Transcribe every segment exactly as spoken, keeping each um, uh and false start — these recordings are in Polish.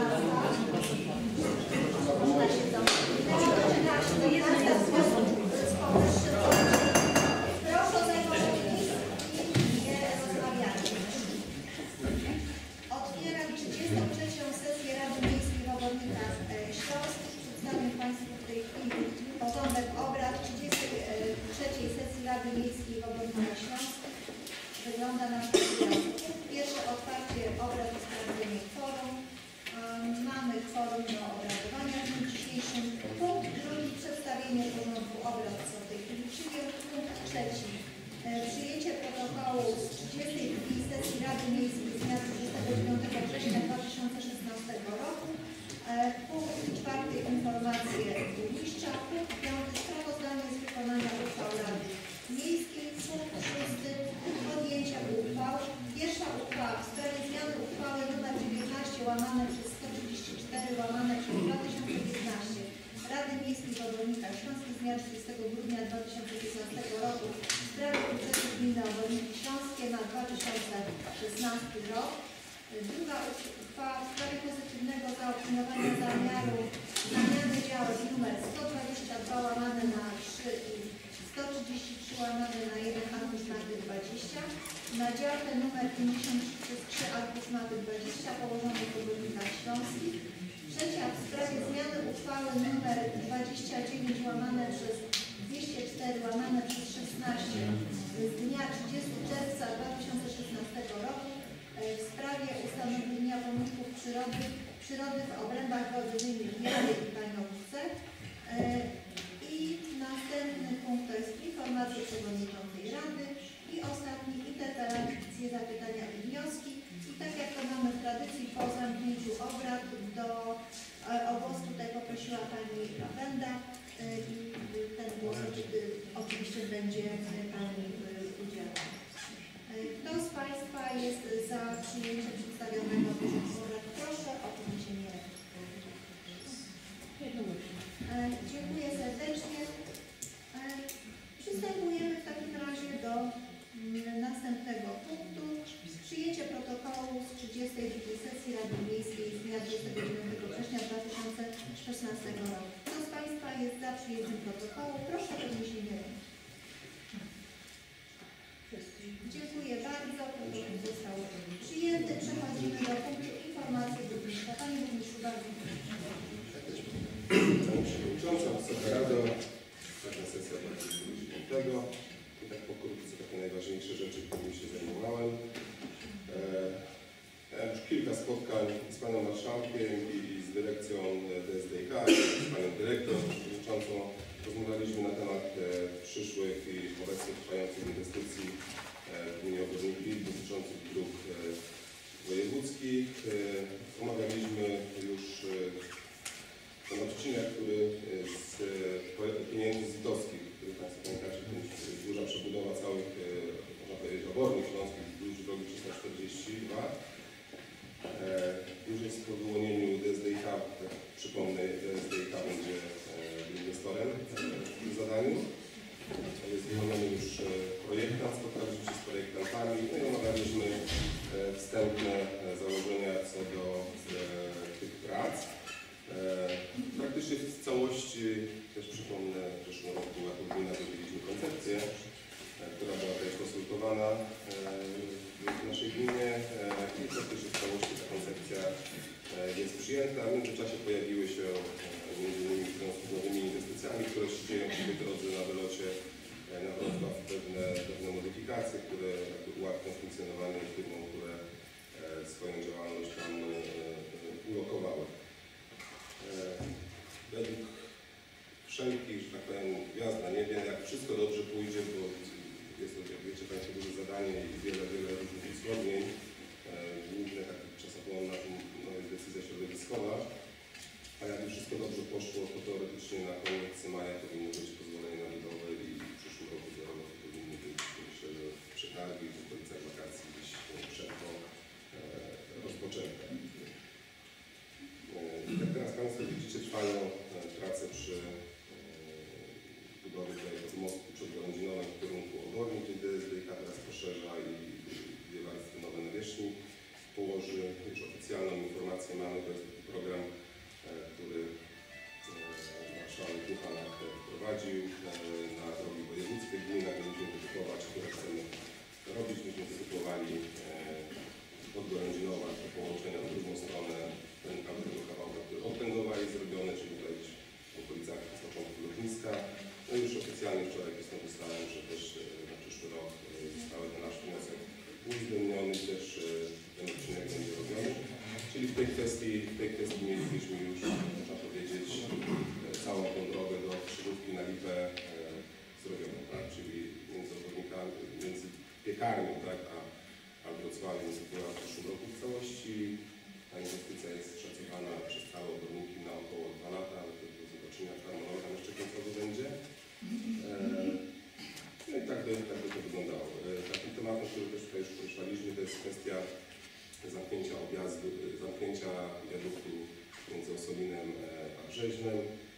Otwieram trzydziestą trzecią sesję Rady Miejskiej w Obwodnicach Śląskich. Przedstawię Państwu w tej chwili porządek obrad trzydziestej trzeciej sesji Rady Miejskiej w Obwodnicach Śląskich. Wygląda następująco. Pierwsze otwarcie obrad i sprawdzenie kworum. Mamy kworum do obradowania w dniu dzisiejszym. Punkt drugi przedstawienie porządku obrad, co w tej chwili przyjął. Punkt trzeci przyjęcie protokołu z trzydziestej drugiej sesji Rady Miejskiej z dnia dwudziestego dziewiątego września dwa tysiące szesnastego roku. Punkt czwarty informacje burmistrza. Punkt piąty sprawozdanie z wykonania uchwał Rady Miejskiej. Punkt szósty podjęcia uchwał. Pierwsza uchwała w sprawie zmiany uchwały nr dziewiętnaście łamane przez sto trzydzieści cztery łamane przez dwa tysiące piętnaście Rady Miejskiej w Obwodnicach Śląskich z dnia trzydziestego grudnia dwa tysiące piętnastego roku w sprawie budżetu gminy Obwodniki Śląskie na dwa tysiące szesnasty rok. Druga uchwała w sprawie pozytywnego zaopiniowania zamiaru zmiany działek nr sto dwadzieścia dwa łamane na trzy i sto trzydzieści trzy łamane na jeden arkusz maty dwadzieścia na działkę nr pięćdziesiąt trzy przez trzy arkusz maty dwadzieścia położonej w Obwodnicach Śląskich. Trzecia w sprawie zmiany uchwały nr dwadzieścia dziewięć łamane przez dwieście cztery łamane przez szesnaście z dnia trzydziestego czerwca dwa tysiące szesnastego roku w sprawie ustanowienia pomników przyrody, przyrody w obrębach rodzinnych w Janie i Paniowce. I następny punkt to jest informacja przewodniczącej Rady i ostatni interpelacje, zapytania i wnioski. I tak jak to mamy w tradycji, po zamknięciu obrad do o głos tutaj poprosiła Pani Lawenda i ten głos oczywiście będzie Pani udzielał. Kto z Państwa jest za przyjęciem przedstawionego porządku obrad? Proszę o podniesienie ręki. Dziękuję serdecznie. Przystępujemy w takim razie do następnego punktu. Przyjęcie protokołu z trzydziestej drugiej sesji Rady Miejskiej z dnia dwudziestego dziewiątego września dwa tysiące szesnastego roku. Kto z Państwa jest za przyjęciem protokołu? Proszę o podniesienie ręki. Dziękuję bardzo. Protokół został przyjęty. Przechodzimy do punktu informacji burmistrza. Panie Burmistrzu, bardzo proszę. Pani Przewodnicząca, Wysoka Rado, taka sesja dwudziestego piątego i tak pokrótce takie najważniejsze rzeczy, którymi się zajmowałem. Miałem już kilka spotkań z Panem Marszałkiem i z dyrekcją D S D K, z Panią Dyrektor Przewodniczącą. Rozmawialiśmy na temat przyszłych i obecnie trwających inwestycji w gminie Obwodniki dotyczących dróg wojewódzkich. Omawialiśmy już ten odcinek, który z pieniędzy zitowskich, który Państwo pamiętacie, to jest duża przebudowa całych, można powiedzieć, obornik śląskich wzdłuż drogi trzysta czterdzieści dwa. Już jest po wyłonieniu D S D K, tak przypomnę, D S D K będzie inwestorem w tym zadaniu. Jest wyłoniony już projektant, spotkaliśmy się z projektantami, no i omawialiśmy wstępne założenia co do tych prac. Praktycznie w całości, też przypomnę, w zeszłym roku jako gmina zrobiliśmy koncepcję, która była też konsultowana w naszej gminie i praktycznie w całości ta koncepcja jest przyjęta. W międzyczasie pojawiły się między innymi w związku z nowymi inwestycjami, które się dzieją w drodze na wylocie na Wrocław pewne, pewne modyfikacje, które ułatwią funkcjonowanie firmom, które swoją działalność tam ulokowały. Według wszelkich, że tak powiem, gwiazd na niebie, jak wszystko dobrze pójdzie, bo jest to, jak wiecie Państwo, duże zadanie i wiele, wiele różnych uzgodnień. Główne takie czasochłonna no, jest decyzja środowiskowa, a jakby wszystko dobrze poszło, to teoretycznie na koniec maja powinno być pozwolenie na budowę i w przyszłym roku do roboty powinny być, myślę, że przetargi w okolicach wakacji gdzieś szybko rozpoczęte. Jak teraz Państwo widzicie, trwają prace przy budowie tego mostu przedgałęzinowym w kierunku oborni, czyli D S D K teraz poszerza i dwie warstwy nowe nawierzchni. Położy już oficjalną informację mamy, to jest prowadził na drogi wojewódzkie w gminach, będziemy wytypować, które chcemy robić. Myśmy wytypowali od Gorędzinowa do połączenia w drugą stronę ten tego kawałka, który od Tęgowa jest zrobiony, czyli tutaj w okolicach z początku lotniska. No i już oficjalnie wczoraj pismo dostałem, że też na przyszły rok zostały ten nasz wniosek uwzględniony, też ten odcinek będzie robiony. Czyli w tej kwestii, w tej kwestii mieliśmy już, można powiedzieć, całą tą drogę do Krzyżówki na Lipę e, zrobioną, tak? Czyli między obwodnikami, między piekarnią, tak, a, a Wrocławiem była w przyszłym roku w całości. Ta inwestycja jest szacowana przez całe obwodniki na około dwa lata, ale to do zobaczenia w harmonogram jeszcze końcowy będzie. E, no i tak by, tak by to wyglądało. E, takim tematem, który też tutaj już poruszaliśmy, to jest kwestia zamknięcia objazdu, zamknięcia wiaduktu między Osolinem a Brzeźnem.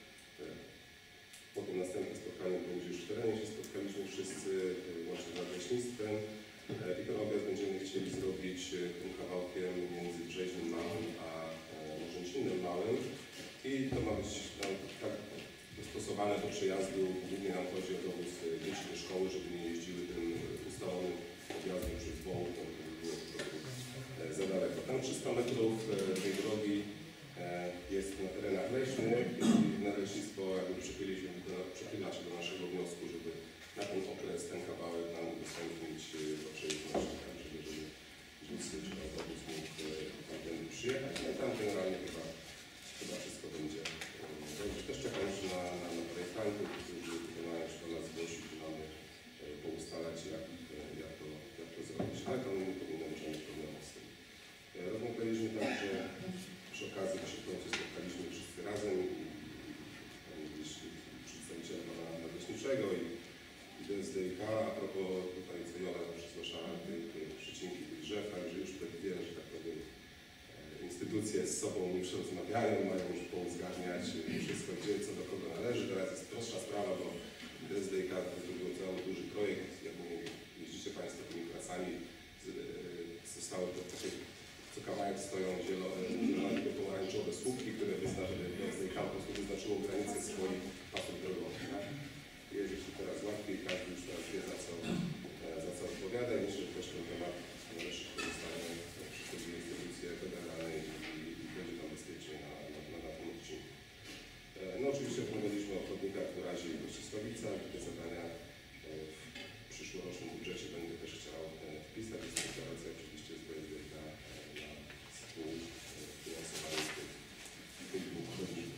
Potem następne spotkanie będzie już w terenie, się spotkaliśmy wszyscy, łącznie z nadleśnictwem. I ten objazd będziemy chcieli zrobić tym kawałkiem między Brzeźnem Małym a Morzęcinem Małym. I to ma być no, tak dostosowane do przejazdu. Głównie nam chodzi o dowóz dzieci do szkoły, żeby nie jeździły tym ustalonym objazdem przez Wołk, to by było za daleko. Tam trzysta metrów tej drogi jest na terenach leśnych i Nadleśnictwo jakby przychyli się, przychyla się do naszego wniosku, żeby na ten okres, ten kawałek nam udostępnić do przejęcia, tak, żeby busy czy autobus mógł tamtędy przyjechać. No i tam generalnie chyba, chyba wszystko będzie dobrze. Też czekam już na, na, na projektantów, którzy mają się do nas zgłosić i mamy poustalać, jak, jak, to, jak to zrobić. Ale to nie powinno być żadnych problemów z tym. Rozmawialiśmy także przy okazji, że się w końcu spotkaliśmy wszyscy razem i przedstawiciele pana nadleśniczego i D S D I K, a propos tutaj co Jola zawsze zgłaszała tej, tej przycinki tych drzew, także już przewiduję, że tak powiem instytucje z sobą już rozmawiają, mają już pouzgadniać wszystko, gdzie, co do kogo należy. Teraz jest prostsza sprawa, bo D S D I K zrobił cały duży projekt, jak mówię, jeździcie Państwo tymi pracami, zostały to takie co kawałek stoją zielone, zielone pomarańczowe słupki, które wyznaczyły, po prostu wyznaczyło granice swoich pasów drogowych. Tak? Jest już teraz łatwiej, każdy już teraz wie, za co, za co odpowiada i myślę, że też ten temat należy pozostanie przez te dwie instytucje federalne i, i będzie tam bezpiecznie na, na, na, na tym odcinku. No oczywiście rozmawialiśmy o chodnikach w razie Kościskowica, te zadania w przyszłorocznym budżecie będę też chciał wpisać. Jest deklaracja oczywiście z B S D I K współfinansowanie tych, tych dwóch chodników.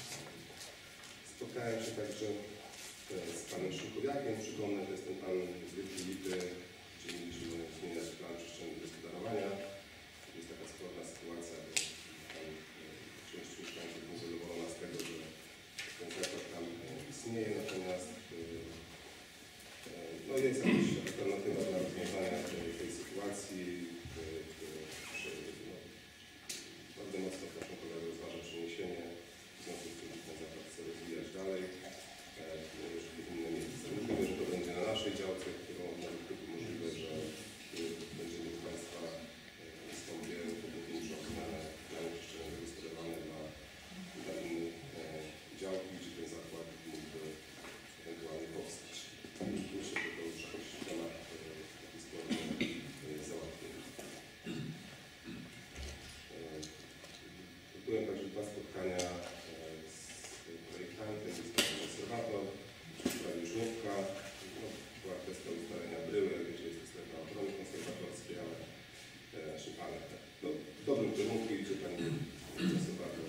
Spotkałem się także z panem Szykowiakiem, przypomnę, to jest ten pan z Wielkiej Lipy, gdzie mieliśmy zmieniać plan przestrzennego gospodarowania. Jest taka sporna sytuacja, bo tam część mieszkańców nie zadowolona z tego, że ten zakład tam istnieje, natomiast no jest jakaś alternatywa dla rozwiązania tej, tej sytuacji. Bardzo mocno proszę kolegę rozważa przeniesienie, w związku z tym ten zakład chce rozwijać dalej, jeszcze w inne miejsce. Możliwe, że to będzie na naszej działce, którą może być możliwe, że będziemy u Państwa wystąpię powiększą zmianę planu przestrzennego gospodarowania dla, dla innych działki, gdzie ten zakład mógłby ewentualnie powstać. Myślę, że to już jakoś temat taki sporny załatwiony. Byłem także dwa spotkania z projektantem, jest to konserwator, w sprawie żłobka. No, była kwestia ustalenia bryły, gdzie jest to strefa ochrony konserwatorskiej, ale naszym panem no, w dobrym kierunku idzie pani konserwator.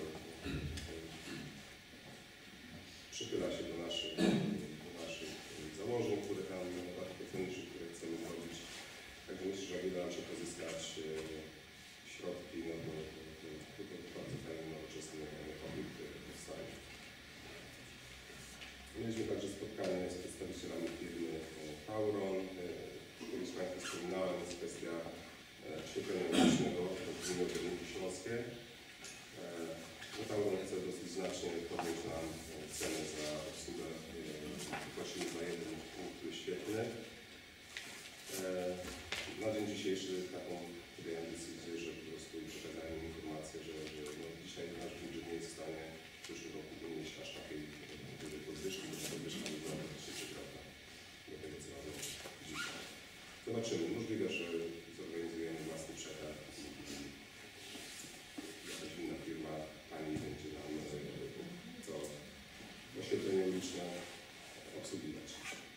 Przychyla się do naszych, do naszych założeń, które tam architektonicznych, które chcemy zrobić. Także myślę, że uda nam się pozyskać środki no, do, do, do, do, do bardzo fajny, nowoczesny obiekt powstanie. Mieliśmy także spotkanie z przedstawicielami firmy Tauron. Kiedyś Państwu wspominałem, jest kwestia oświetlenia ulicznego w gminie Oborniki Śląskie. No, Tauron chce dosyć znacznie podnieść nam cenę za obsługę. Płacimy za jeden punkt świetlny. Na dzień dzisiejszy taką podjęłem decyzję, że po prostu przekazałem im informację, że, że no, dzisiaj nasz budżet nie jest w stanie w przyszłym roku wynieść aż takiej dużej podwyżki, bo ta podwyżka Zobaczymy. Możliwe, że zorganizujemy własny przetarg. Jakaś inna firma pani będzie nam to oświetlenie uliczne obsługiwać.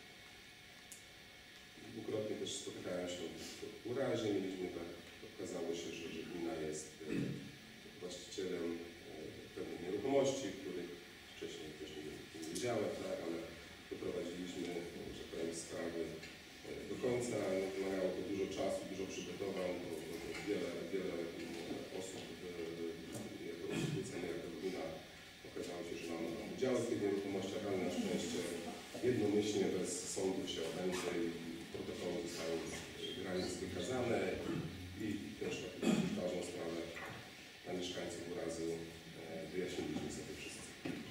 Dwukrotnie też spotykałem się w urazie. Mieliśmy tak, okazało się, że, że gmina jest właścicielem pewnych nieruchomości, których wcześniej też nie, nie wiedziałem, tak, ale doprowadziliśmy, że powiem, sprawy do końca. Wymagało to dużo czasu, dużo przygotowań, bo, bo wiele, wiele osób jako instytucja, jako gmina okazało się, że mamy udziały w tych nieruchomościach, ale na szczęście jednomyślnie bez sądów się odbędzie i protokoły zostały granic wykazane i też taką ważną sprawę dla mieszkańców urazu wyjaśniliśmy sobie wszyscy.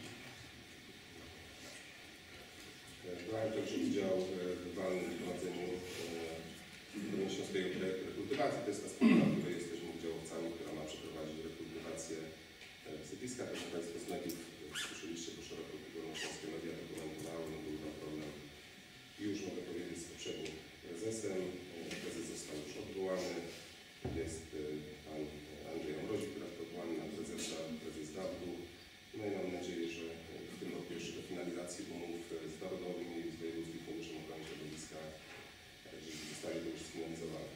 Brałem także udział w walnym prowadzeniu Dolnośląskiego Projektu Rekultywacji. To jest ta spółka, w której jesteśmy udziałowcami, która ma przeprowadzić rekultywację sypiska. Tak jak Państwo z mediów słyszeliście, bo szeroko dolnośląskie media dokumentowały, no był tam problem. I już mogę powiedzieć z poprzednim prezesem. Prezes został już odwołany. Jest pan Andrzej Ambrozik, który jest odwołany na prezesa, prezes D A W-u. No i mam nadzieję, że w tym roku jeszcze do finalizacji umów z Narodowym i z Wojewódzkim Funduszem Ochrony Środowiska, żeby zostali to już sfinalizowane.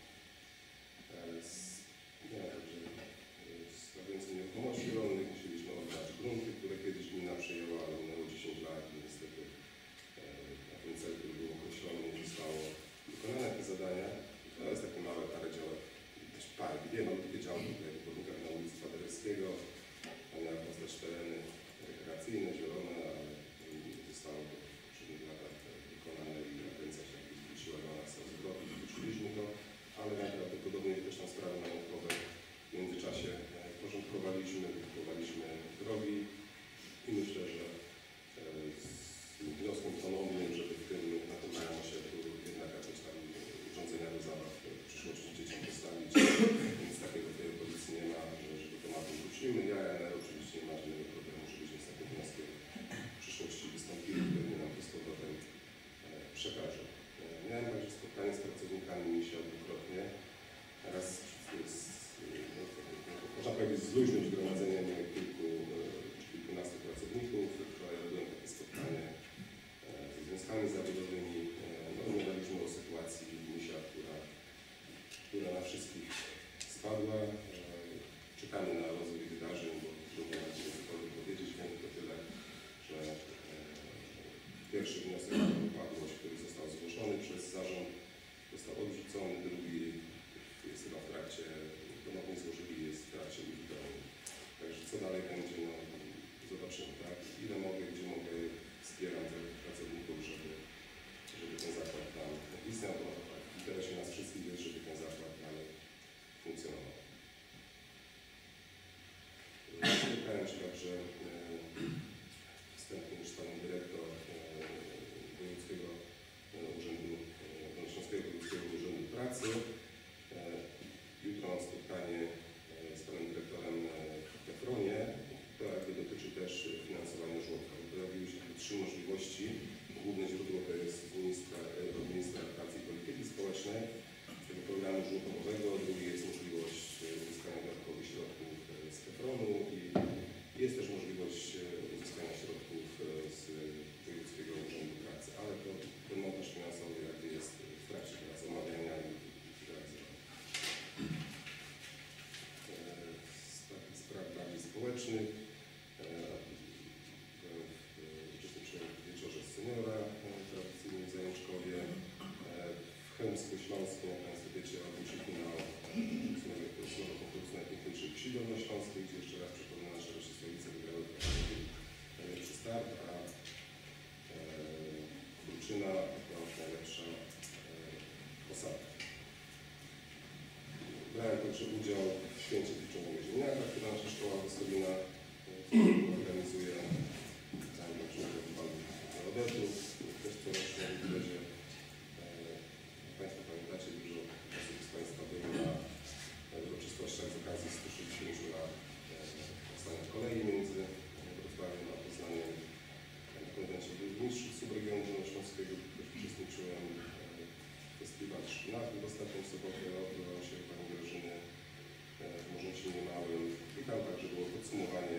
Nie, także sprawiając nieruchomości rolnych musieliśmy oddać grunty, które kiedyś gmina przejęła, ale minęło dziesięć lat i niestety na ten cel, który był określony, nie zostało wykonane te zadania. To jest takie małe parę działek, też parę, dwie malutkie działki tutaj w Podnikach na ulicy Paderewskiego. Tam miały powstać tereny rekreacyjne, zielone, ale nie zostało to w poprzednich latach wykonane i agencja się zwróciła do nas o zwrot i wyczuliśmy to, ale najprawdopodobniej też na sprawy majątkowe w międzyczasie porządkowaliśmy, kupowaliśmy drogi i myślę, że z wnioskiem ponownym, żeby w tym, na tym małym osiedlu jednak jakieś tam urządzenia do zabaw w przyszłości dzieciom postawić, więc takiego w tej okolicy nie ma, że do tematu wrócimy. Ja, ja oczywiście nie ma żadnego problemu, żebyśmy z takim wnioskiem w przyszłości wystąpili, pewnie nam to z powrotem przekażą. Miałem także spotkanie z pracownikami misja dwukrotnie. Raz z, no, można powiedzieć zluźnym zgromadzeniem kilku, kilkunastu pracowników. Wczoraj robiłem takie spotkanie ze związkami zawodowymi. No, rozmawialiśmy o sytuacji misia, która, która na wszystkich spadła. Czekamy na rozwój wydarzeń, bo trudno nam cokolwiek powiedzieć, wiem tylko tyle, że pierwszy wniosek o upadłość, który został zgłoszony przez zarząd, został odrzucony, drugi jest chyba w trakcie, ponownie złożyli, jest w trakcie uzupełnienia. Także co dalej będzie, no zobaczymy, tak? Ile mogę, gdzie mogę, wspieram tych pracowników, żeby, żeby ten zakład tam istniał, bo w interesie nas wszystkich jest, żeby ten zakład dalej funkcjonował. Spotkałem się także wstępnie już z panią dyrektor Wojewódzkiego Urzędu, Dolnośląskiego Wojewódzkiego Urzędu Pracy. Jutro mam spotkanie z panem dyrektorem w Tefronie. To jakby dotyczy też finansowania żłobka. Pojawiły się trzy możliwości. Główne źródło to jest z ministra, od ministra pracy i polityki społecznej, tego programu żłobkowego. Drugi jest możliwość uzyskania dodatkowych środków z Tefronu i jest też możliwość uzyskania środków z Wojewódzkiego Urzędu Pracy, ale to ten montaż finansowy jakby jest w trakcie teraz omawiania i realizowania. Z takich spraw bardziej społecznych uczestniczyłem w wieczorze seniora tradycyjnie w Zajączkowie. W Chełmsku-Śląskim, jak Państwo wiecie, odbył finał ósmego konkursu najpiękniejszych wsi dolnośląskiej, gdzie jeszcze raz przypomnę, nasze Rościsławice wygrały najlepszy start, a Kruczyna to najlepsza posada. Brałem także udział w święcie Wieczonego Ziemniaka, które nasza szkoła Wysowina organizuje. Brałem także udział w walce geodetów, też corocznie w Wilezie. Państwo pamiętacie, dużo osób z Państwa było na uroczystościach z okazji stu sześćdziesięciu lat powstania kolei między Wrocławiem a Poznaniem. W konwencie burmistrzów subregionu dolnośląskiego też uczestniczyłem w festiwalu na tym ostatnią sobotę odbywał się w Pani Grażynie w Możecie Niemałym i tam także było podsumowanie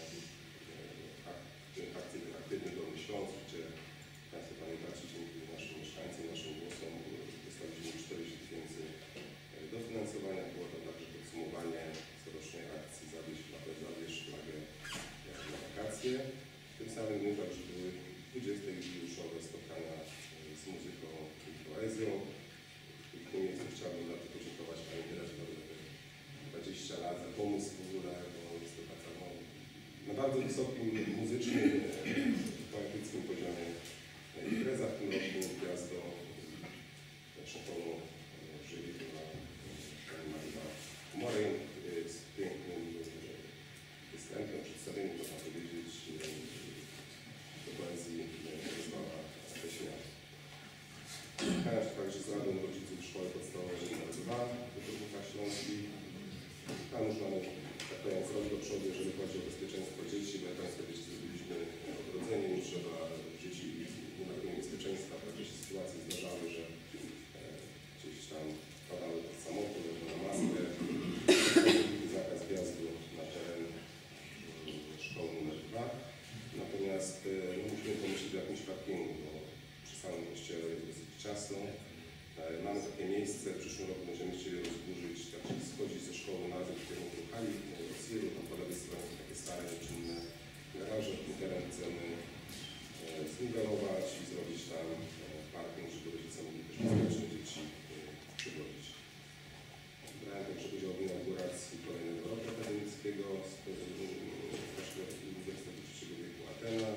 akcji Aktywny Dolny Śląsk, gdzie Państwo pamiętacie, dzięki naszym mieszkańcom, naszym głosom dostaliśmy czterdzieści tysięcy dofinansowania. Było to także podsumowanie corocznej akcji Zabierz flagę, zabierz flagę na wakacje. W tym samym dniu także były dwudzieste jubileuszowe spotkania z muzyką i poezją. W tym miejscu chciałbym bardzo podziękować Pani Dyrektor za te dwadzieścia lat, za pomysł w ogóle, bo jest to taka no, na bardzo wysokim muzycznym, poetyckim poziomie impreza w tym roku. Gwiazdą szefową żywi była Pani Maria Moreń z pięknym występem, przedstawieniem, można powiedzieć, do poezji Wysława Leśniaka. Spotkałem się także z Radą Rodziców Szkoły Podstawowej nr dwa w Górnikach Śląskich. Tam już mamy, tak powiem, krok do przodu, jeżeli chodzi o bezpieczeństwo dzieci, bo jak Państwo wiecie, zrobiliśmy ogrodzenie, nie trzeba dzieci, nie ma tego niebezpieczeństwa. Takie się sytuacje zdarzały, że e, gdzieś tam padały pod samochód, albo na maskę. Zakaz wjazdu na teren szkoły numer dwa. Natomiast e, no, musimy pomyśleć o jakimś parkingu, bo przy samym kościele jest dosyć ciasno. Mamy takie miejsce, w przyszłym roku będziemy chcieli rozburzyć, tak się schodzić ze szkoły na w kierunku hali, Rosjelu, tam po lewej stronie są takie stare, czynne garaże, ten teren chcemy zniwelować i zrobić tam parking, żeby rodzice mogli też bezpiecznie dzieci przywozić. Brałem także udział w inauguracji kolejnego roku akademickiego z Uniwersytetu trzeciego wieku Atena.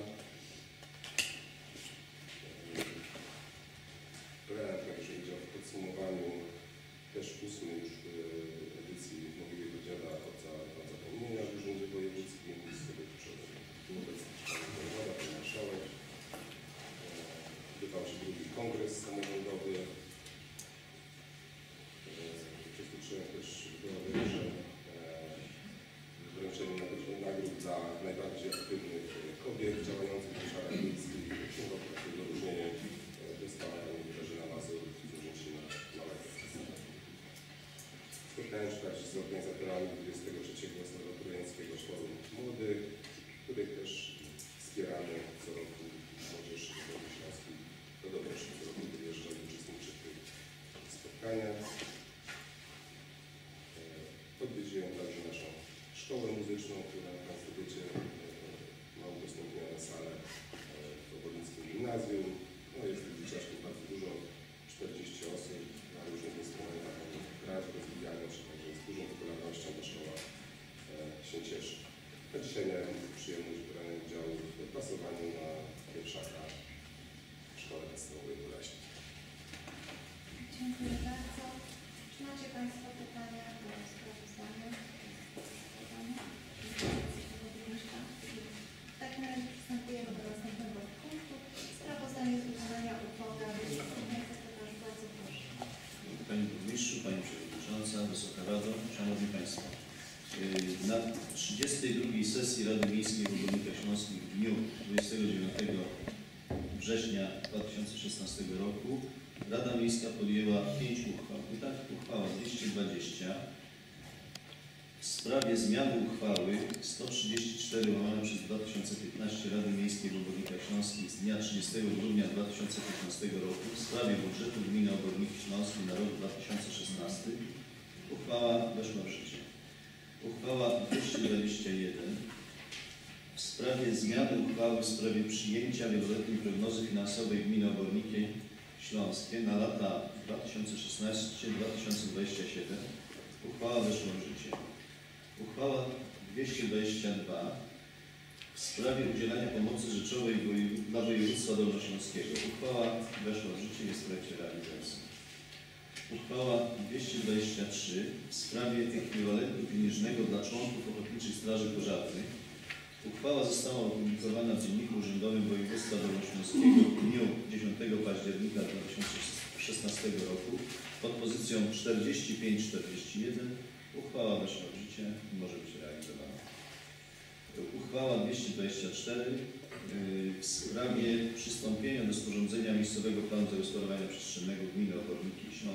Brałem także udział w podsumowaniu też ósmej już edycji Mogiłego Dziada Ojca od Zapomnienia w Urzędzie Wojewódzkim. Z tego był obecny Pan Wojewoda, Pan Marszałek. Odbywał się drugi kongres samorządowy. Uczestniczyłem też w wręczeniu nagród dla najbardziej aktywnych kobiet działających w obszarach miejskich. Takie wyróżnienie dostała Pani Grażyna Mazur z Urzędzina Małego. Spotkałem się także z organizatorami dwudziestego trzeciego Ostrowo-Trójmiejskiego Forum Młodych, których też wspieramy co roku młodzież z Dolny Śląskich do Dobroszczy, co roku wyjeżdża i uczestniczy w tych spotkaniach. Odwiedziłem także naszą szkołę muzyczną, która, jak Państwo wiecie, ma udostępnione salę w Obornickim Gimnazjum. No jest tych dzieciaczków bardzo dużo, czterdzieści osób na różnych instrumentach grać, rozwijają się, także z dużą popularnością ta szkoła e, się cieszy. A dzisiaj miałem przyjemność brania udziału w pasowaniu na pierwszaka w szkole podstawowej w Urasie. Dziękuję bardzo. Czy macie Państwo pytania do sprawozdania? W takim razie przystępujemy do następnego punktu. Sprawozdanie z udzielania uchwały Rady Miejskiej. Sekretarz, bardzo proszę. Panie Burmistrzu, Pani Przewodnicząca, Wysoka Rado, Szanowni Państwo. Na trzydziestej drugiej sesji Rady Miejskiej w Górnikach Śląskich w dniu dwudziestego dziewiątego września dwa tysiące szesnastego roku Rada Miejska podjęła pięć uchwał. I tak uchwała dwieście dwadzieścia w sprawie zmiany uchwały sto trzydzieści cztery łamane przez dwa tysiące piętnaście Rady Miejskiej w Obornikach Śląskich z dnia trzydziestego grudnia dwa tysiące piętnastego roku w sprawie budżetu gminy Oborniki Śląskie na rok dwa tysiące szesnasty. Uchwała weszła w życie. Uchwała dwieście dwadzieścia jeden w sprawie zmiany uchwały w sprawie przyjęcia wieloletniej prognozy finansowej gminy Oborniki Śląskie na lata dwa tysiące szesnasty do dwa tysiące dwudziestego siódmego. Uchwała weszła w życie. Uchwała dwieście dwadzieścia dwa w sprawie udzielania pomocy rzeczowej dla województwa dolnośląskiego. Uchwała weszła w życie i jest w trakcie realizacji. Uchwała dwieście dwadzieścia trzy w sprawie ekwiwalentu pieniężnego dla członków Ochotniczej Straży Pożarnej. Uchwała została opublikowana w Dzienniku Urzędowym Województwa Dolnośląskiego w dniu dziesiątego października dwa tysiące szesnastego roku pod pozycją czterdzieści pięć czterdzieści jeden. Uchwała weszła w życie i może być realizowana. Uchwała dwieście dwadzieścia cztery w sprawie przystąpienia do sporządzenia miejscowego planu zagospodarowania przestrzennego gminy Oborniki Śląskie.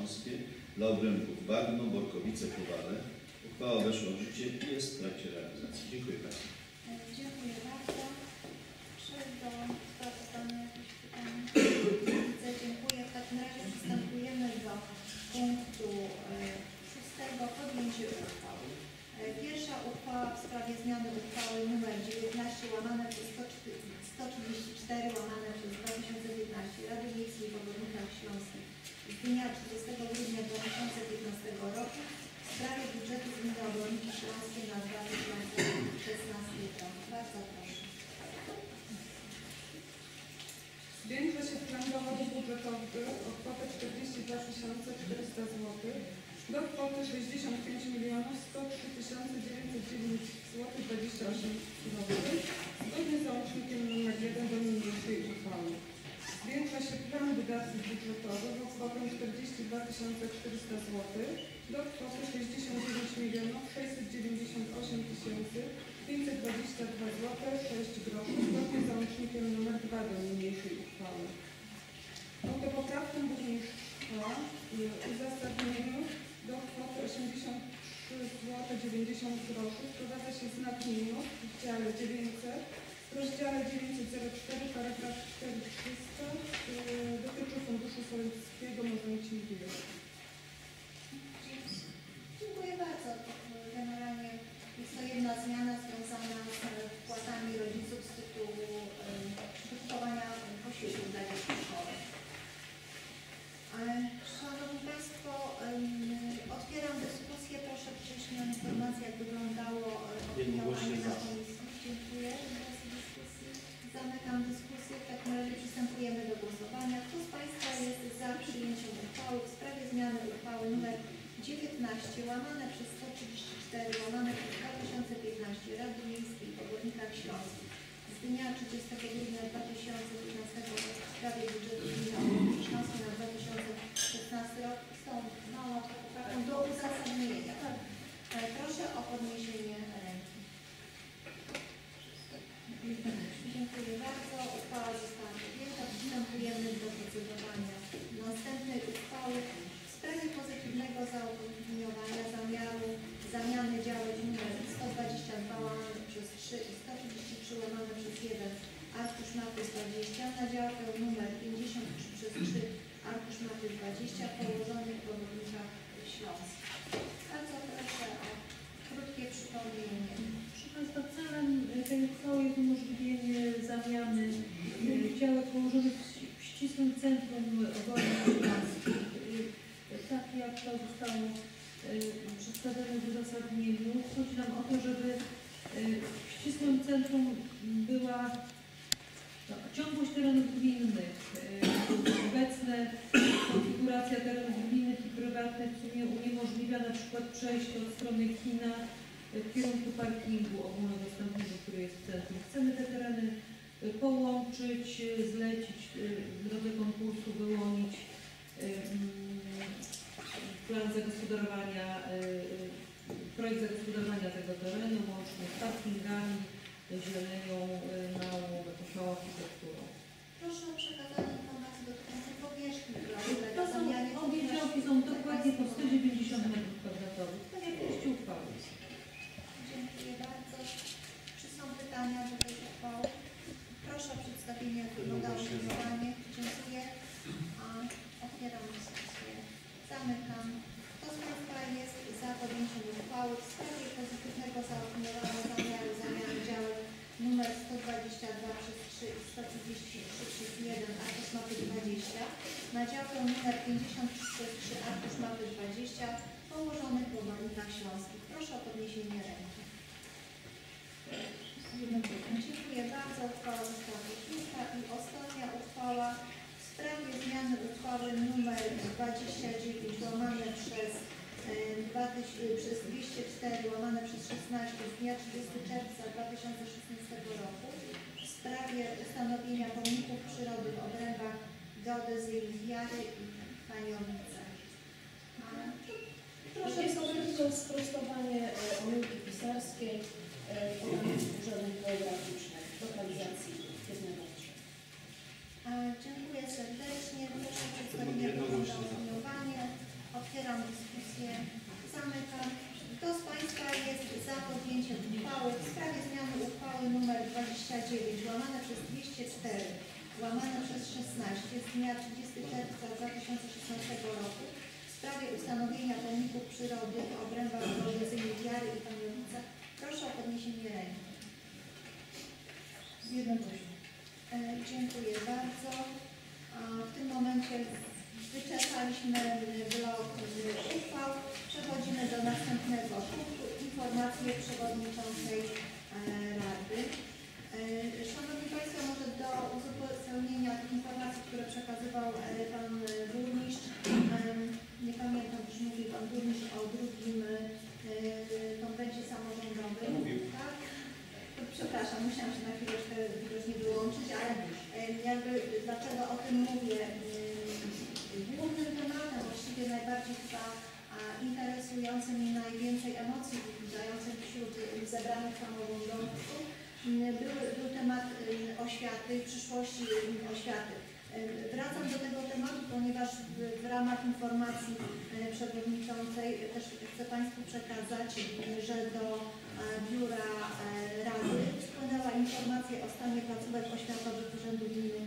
Śląskie dla obrębów Bagno, Borkowice, Kowale. Uchwała weszła w życie i jest w trakcie realizacji. Dziękuję Państwu. Dziękuję bardzo. Czy do sprawozdania jakieś pytania? Widzę, dziękuję. W takim razie przystępujemy do punktu e, szóstego. Podjęcie uchwał. E, Pierwsza uchwała w sprawie zmiany uchwały nr dziewiętnaście łamane przez sto trzydzieści cztery łamane przez dwa tysiące piętnaście Rady Miejskiej w Obwodnikach Śląskich z dnia trzydziestego grudnia dwa tysiące piętnastego roku w sprawie budżetu Gminy Obwodniki Śląskie na dwa tysiące szesnasty rok. Bardzo proszę. Zwiększa się plan dochodów budżetowych o kwotę czterdzieści dwa tysiące czterysta złotych do kwoty sześćdziesiąt pięć milionów sto trzy tysiące dziewięćset dziewięć złotych dwadzieścia osiem groszy zgodnie z załącznikiem nr jeden do niniejszej uchwały. Zwiększa się plan wydatków budżetowych o kwotę czterdzieści dwa tysiące czterysta złotych do kwoty sześćdziesiąt dziewięć milionów sześćset dziewięćdziesiąt osiem tysięcy pięćset dwadzieścia dwa złote sześć groszy zgodnie z załącznikiem nr dwa do niniejszej uchwały. Autopoprawkę burmistrza w uzasadnieniu do kwoty osiemdziesiąt trzy złote dziewięćdziesiąt groszy wprowadza się znak minus w dziale dziewięćset w rozdziale dziewięćset zero cztery paragraf cztery trzysta yy, dotyczy Funduszu Sołeckiego Możliwości Miliony. Dziękuję bardzo. Generalnie jest to jedna zmiana związana z wpłatami rodziców z tytułu przygotowania posiłków dla dzieci w szkole. Szanowni Państwo, otwieram dyskusję. Proszę przyjść na informację, jak wyglądało opiniowanie na komisji. Dziękuję. Dyskusji. Zamykam dyskusję. W takim razie przystępujemy do głosowania. Kto z Państwa jest za przyjęciem uchwały w sprawie zmiany uchwały nr dziewiętnaście łamane przez sto trzydzieści cztery łamane przez dwa tysiące piętnaście Rady Miejskiej w Obwodnikach Śląskich z dnia trzydziestego grudnia dwa tysiące piętnastego roku w sprawie budżetu Gminy Obwodniki Śląskiej na dwa tysiące szesnasty rok z tą małą poprawką do uzasadnienia. Proszę o podniesienie ręki. Dziękuję bardzo. Uchwała została podjęta. Przystępujemy do procedowania następnej uchwały w sprawie pozytywnego zaopiniowania zamiaru zamiany działek nr sto dwadzieścia dwa łamane przez trzy i sto trzydzieści trzy łamane przez jeden arkusz mapy dwadzieścia na działkę nr pięćdziesiąt trzy przez trzy arkusz mapy dwadzieścia położonych w Obwodnikach Śląskich. Bardzo proszę o krótkie przypomnienie. Proszę Państwa, celem tej uchwały jest umożliwienie zamiany działek położonych w ścisłym centrum Obwodnik Śląskich. Tak jak to zostało przedstawione w uzasadnieniu, chodzi nam o to, żeby w ścisłym centrum była no, ciągłość terenów gminnych. Obecna konfiguracja terenów gminnych i prywatnych w sumie uniemożliwia na przykład przejście od strony kina w kierunku parkingu ogólnodostępnego, który jest w centrum. Chcemy te tereny połączyć, zlecić w drodze konkursu, wyłonić plan zagospodarowania, projekt zagospodarowania tego terenu, łącznie z parkingami, zielenią, małą, małą architekturą. Proszę o przekazanie informacji dotyczącej powierzchni, która To są, obie działki są dokładnie po sto dziewięćdziesiąt metrów kwadratowych, tak jak w treści uchwały. Dziękuję bardzo. Czy są pytania do tej uchwały? Proszę o przedstawienie głosowania. Dziękuję. A otwieram dyskusję. Zamykam. Kto z Państwa jest za podjęciem uchwały w sprawie pozytywnego zaopiniowania zamiaru zamiany działek nr sto dwadzieścia dwa przez trzy i sto trzydzieści trzy przez jeden arkusz mapy dwadzieścia na działkę nr pięćdziesiąt trzy przez trzy arkusz mapy dwadzieścia położonych w Obwodnikach Śląskich. Proszę o podniesienie ręki. Dziękuję bardzo. Uchwała została podjęta i ostatnia uchwała w sprawie zmiany uchwały nr dwadzieścia dziewięć łamane przez, przez dwieście cztery łamane przez szesnaście z dnia trzydziestego czerwca dwa tysiące szesnastego roku w sprawie ustanowienia pomników przyrody w obrębach geodezyjnych Jary i Faniowice. Proszę sobie tylko sprostowanie omyłki pisarskiej w urzędach geograficznych lokalizacji jednego drzewa. Dziękuję serdecznie. Proszę o przedstawienie opiniowania. dwieście cztery łamane przez szesnaście z dnia trzydziestego czerwca dwa tysiące szesnastego roku w sprawie ustanowienia pomników przyrody w obrębach geodezyjnych Jary i Paniownica. Proszę o podniesienie ręki. Z jednością. E, dziękuję bardzo. A w tym momencie wyczerpaliśmy blok uchwał. Przechodzimy do następnego punktu. Informacje przewodniczącej e, Rady. E, Szanowni Państwo, może do uzupełnienia tych informacji, które przekazywał e, Pan Burmistrz. E, nie pamiętam, czy mówił Pan Burmistrz o drugim e, konwencie samorządowym. Mówił. Tak? Przepraszam, musiałam się na chwileczkę widocznie wyłączyć, ale jakby dlaczego o tym mówię? Głównym tematem, właściwie najbardziej chyba interesującym i najwięcej emocji wzbudzającym wśród zebranych samorządowców był, był temat oświaty, przyszłości oświaty. Wracam do tego tematu, ponieważ w, w ramach informacji przewodniczącej też chcę Państwu przekazać, że do Biura Rady wpłynęła informacja o stanie placówek oświatowych Urzędu Gminy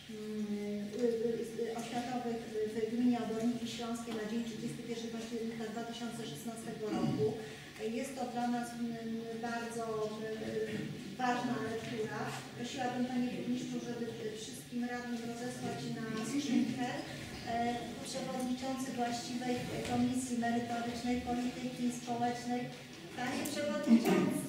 oświatowych w gminie Oborniki Śląskie na dzień trzydziestego pierwszego października dwa tysiące szesnastego roku. Jest to dla nas bardzo ważna lektura. Prosiłabym Panie Burmistrzu, żeby wszystkim radnym rozesłać na skrzynkę. Przewodniczący właściwej Komisji Merytorycznej Polityki Społecznej. Panie Przewodniczący,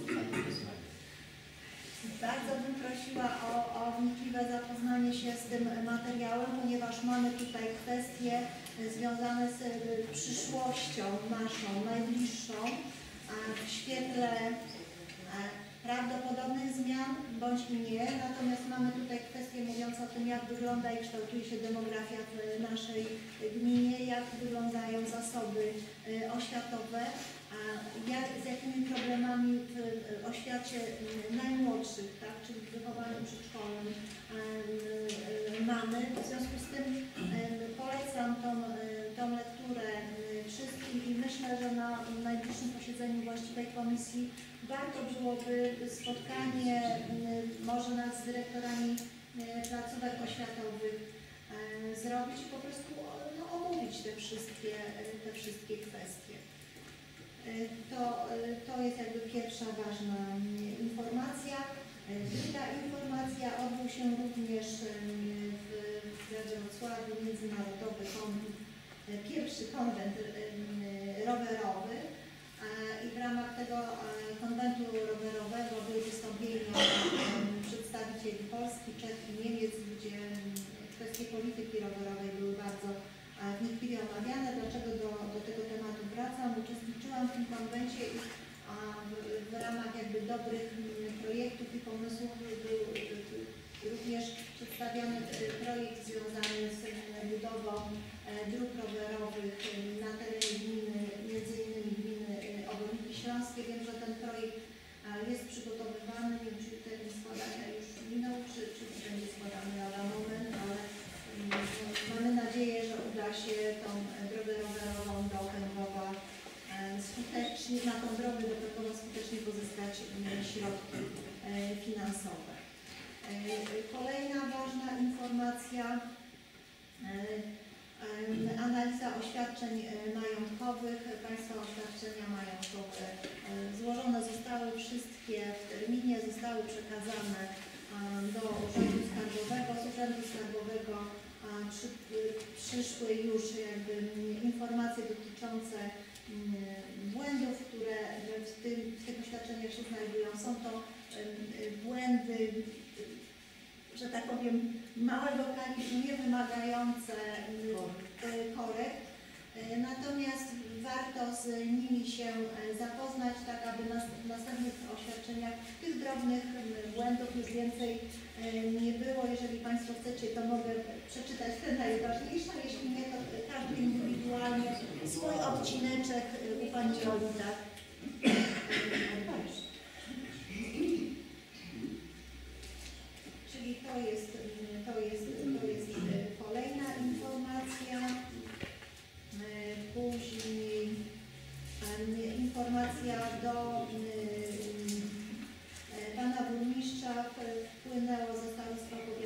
bardzo bym prosiła o, o wnikliwe zapoznanie się z tym materiałem, ponieważ mamy tutaj kwestie związane z przyszłością naszą, najbliższą, w świetle prawdopodobnych zmian bądź i nie. Natomiast mamy tutaj kwestie mówiące o tym, jak wygląda i kształtuje się demografia w naszej gminie, jak wyglądają zasoby oświatowe, jak, z jakimi problemami w oświacie najmłodszych, tak, czyli w wychowaniu przedszkolnym mamy. W związku z tym polecam tą, tą lekturę wszystkim i myślę, że na najbliższym posiedzeniu właściwej komisji warto byłoby spotkanie może nawet z dyrektorami placówek oświatowych zrobić i po prostu no, omówić te wszystkie, te wszystkie kwestie. To, to jest jakby pierwsza ważna informacja. Druga informacja, odbył się również w Wrocławiu międzynarodowy konwent, pierwszy konwent rowerowy i w ramach tego konwentu rowerowego były wystąpienia przedstawicieli Polski, Czech i Niemiec, gdzie kwestie polityki rowerowej były bardzo wnikliwie omawiane. Dlaczego do, do tego tematu wracam? Uczestniczyłam w tym konwencie i a w, w ramach jakby dobrych projektów i pomysłów był również przedstawiony projekt związany z budową dróg rowerowych na terenie gminy, między innymi gminy Oborniki Śląskie. Wiem, że ten projekt jest przygotowywany, nie wiem, czy termin składania już minął, czy, czy będzie składany lada moment, ale mamy nadzieję, że uda się tą drogę rowerową do Pękowa skutecznie, na tą drogę do Pękowa skutecznie pozyskać środki finansowe. Kolejna ważna informacja, analiza oświadczeń majątkowych. Państwa oświadczenia majątkowe złożone zostały wszystkie w terminie, zostały przekazane do Urzędu Skarbowego. Z Urzędu Skarbowego przy, przyszły już jakby informacje dotyczące błędów, które w, tym, w tych oświadczeniach się znajdują. Są to błędy, że tak powiem, małego kalibru, nie wymagające korekt. Natomiast warto z nimi się zapoznać, tak aby w następnych oświadczeniach tych drobnych błędów już więcej nie było. Jeżeli Państwo chcecie, to mogę przeczytać te najważniejsze, jeśli nie, to każdy indywidualnie swój odcineczek u Pani Oli, tak? Czyli to jest, to jest, to jest kolejna informacja. Później informacja do Pana Burmistrza wpłynęło, zostały sprawozdania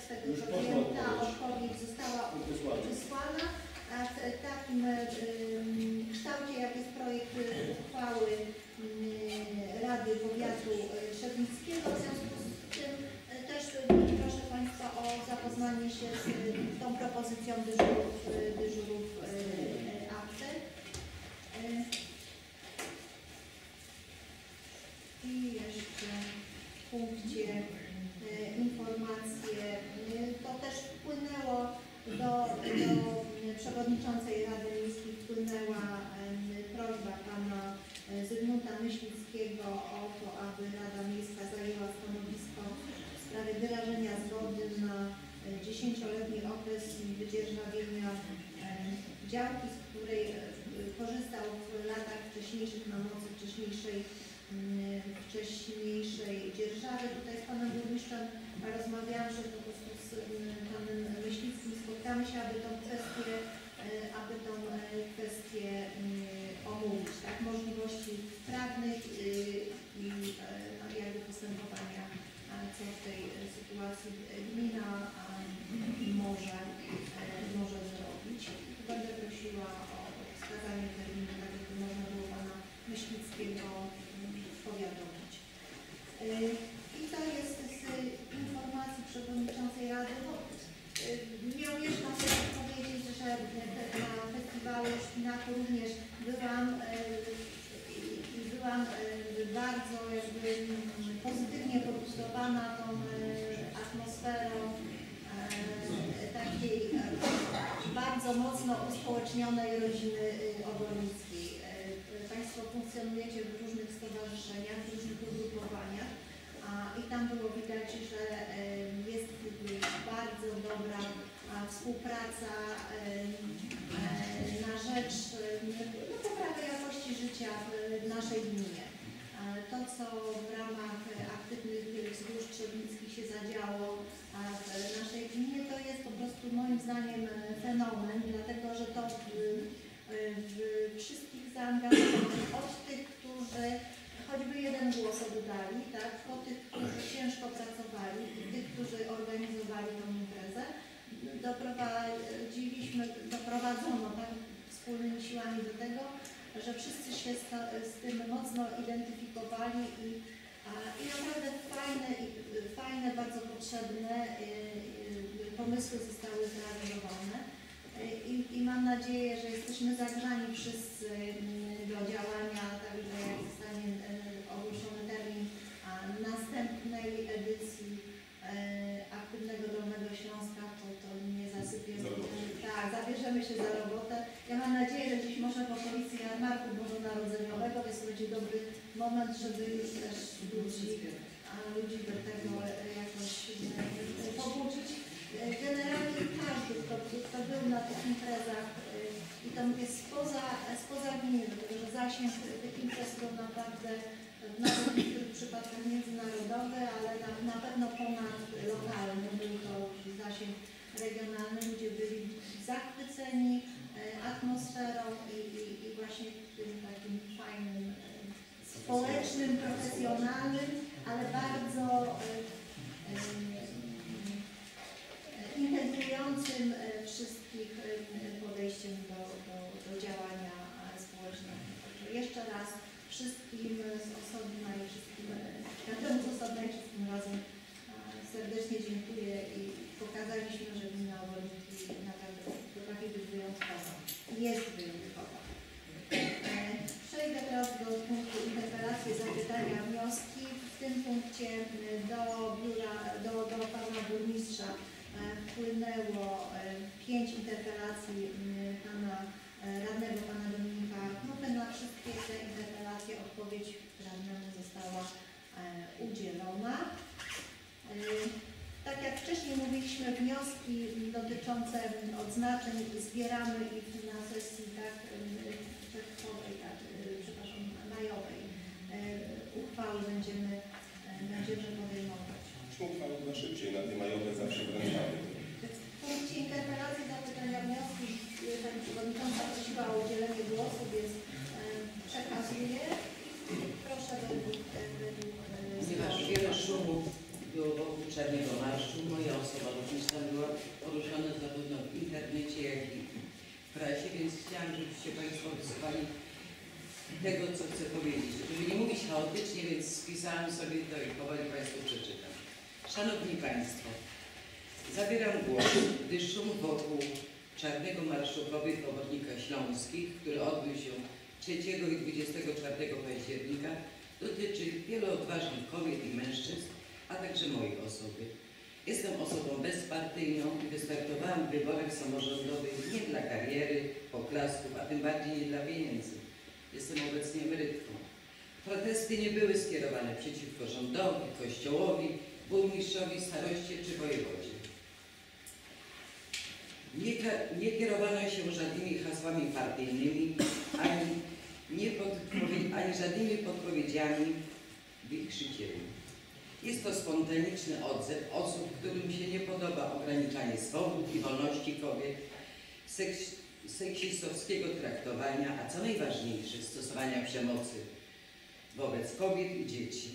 tego co wiem, ta odpowiedź została wysłana, a w takim ym, kształcie, jak jest projekt uchwały ym, Rady Powiatu Trzebnickiego, w związku z tym y, też y, proszę Państwa o zapoznanie się z y, tą propozycją dyżurów, y, dyżurów y, y, akty. Y, I jeszcze w punkcie y, informacje, y, to też wpłynęło do, do przewodniczącej Rady Miejskiej wpłynęła y, prośba pana y, Zygmunta Myślickiego o to, aby Rada Miejska zajęła stanowisko w sprawie wyrażenia zgody na y, dziesięcioletni okres wydzierżawienia y, działki, z której y, korzystał w latach wcześniejszych na mocy wcześniejszej wcześniejszej dzierżawy. Tutaj z panem burmistrzem rozmawiałam, że po prostu z panem Myślickim spotkamy się, aby tą kwestię, aby tą kwestię omówić, tak, możliwości prawnych i jakby postępowania, co w tej sytuacji gmina może, może zrobić. Będę prosiła o wskazanie terminu, tak żeby można było pana Myślickiego powiadomić. I to jest z informacji przewodniczącej Rady. No, nie omieszkam sobie powiedzieć, że na festiwalu Szpinaku również byłam i byłam bardzo jakby pozytywnie pobuzdowana tą atmosferą takiej bardzo mocno uspołecznionej rodziny Obornickiej. Państwo funkcjonujecie w różnych stowarzyszeniach, w różnych ugrupowaniach a, i tam było widać, że e, jest bardzo dobra a, współpraca e, e, na rzecz e, no, poprawy jakości życia w, w naszej gminie. A, to, co w ramach aktywnych wzgórz trzebnickich się zadziało a, w naszej gminie, to jest po prostu moim zdaniem fenomen, dlatego że to w, w wszystkich zaangażowanych, od tych, którzy choćby jeden głos oddali, tak, po tych, którzy ciężko pracowali i tych, którzy organizowali tę imprezę, doprowadziliśmy, doprowadzono tak, wspólnymi siłami do tego, że wszyscy się z, z tym mocno identyfikowali i, a, i naprawdę fajne, i, fajne, bardzo potrzebne y, y, pomysły zostały zrealizowane. I, I mam nadzieję, że jesteśmy zagrzani wszyscy do działania, także jak zostanie ogłoszony termin następnej edycji Aktywnego Dolnego Śląska, to, to nie zasypie. Tak, zabierzemy się za robotę. Ja mam nadzieję, że dziś może w okolicy jarmarku bożonarodzeniowego, więc będzie dobry moment, żeby już też ludzi, ludzi do tego jakoś pobudzić. Generalnie każdy, kto, kto był na tych imprezach i to mówię spoza, spoza gminy, dlatego że zasięg tych imprez był naprawdę nawet w niektórych przypadkach międzynarodowy, ale na, na pewno ponad lokalny, był to zasięg regionalny, ludzie byli zachwyceni atmosferą i, i, i właśnie tym takim fajnym, społecznym, profesjonalnym, ale bardzo integrującym wszystkich podejściem do, do, do działania społecznego. Także jeszcze raz wszystkim z osobna i wszystkim, każdemu z osobna i wszystkim razem serdecznie dziękuję i pokazaliśmy, że gmina Oborniki naprawdę potrafi być wyjątkowa. Jest wyjątkowa. Przejdę teraz do punktu interpelacji, zapytania, wnioski. W tym punkcie do biura, do, do pana burmistrza wpłynęło pięć interpelacji pana radnego, pana Dominika Knupy. Na wszystkie te interpelacje odpowiedź radnemu została udzielona. Tak jak wcześniej mówiliśmy, wnioski dotyczące odznaczeń zbieramy i na sesji tak, czerwcowej, tak, przepraszam, majowej uchwały będziemy, będziemy podejmować. Uchwały chyba szybciej, na te majowe zawsze wręczamy. W punkcie interpelacji, zapytania, wnioski pani przewodnicząca prosiła o udzielenie głosu, więc przekazuję. Proszę według... według Ponieważ wiele szumu było wokół Czarnego Marszu. Moja osoba również tam była poruszona zarówno w internecie, jak i w prasie, więc chciałam, żebyście Państwo wysłuchali tego, co chcę powiedzieć. Żeby nie mówić chaotycznie, więc spisałam sobie to i powoli Państwu przeczytam. Szanowni Państwo, zabieram głos, gdyż szum wokół Czarnego Marszu Kobiet w Obwodnikach Śląskich, który odbył się trzeciego i dwudziestego czwartego października, dotyczy wielu odważnych kobiet i mężczyzn, a także mojej osoby. Jestem osobą bezpartyjną i wystartowałam w wyborach samorządowych nie dla kariery, poklasków, a tym bardziej nie dla pieniędzy. Jestem obecnie emerytką. Protesty nie były skierowane przeciwko rządowi, kościołowi, burmistrzowi, staroście czy wojewodzie. Nie, nie kierowano się żadnymi hasłami partyjnymi, ani, nie podpowie- ani żadnymi podpowiedziami wichrzycieli. Jest to spontaniczny odzew osób, którym się nie podoba ograniczanie swobód i wolności kobiet, seks, seksistowskiego traktowania, a co najważniejsze, stosowania przemocy wobec kobiet i dzieci.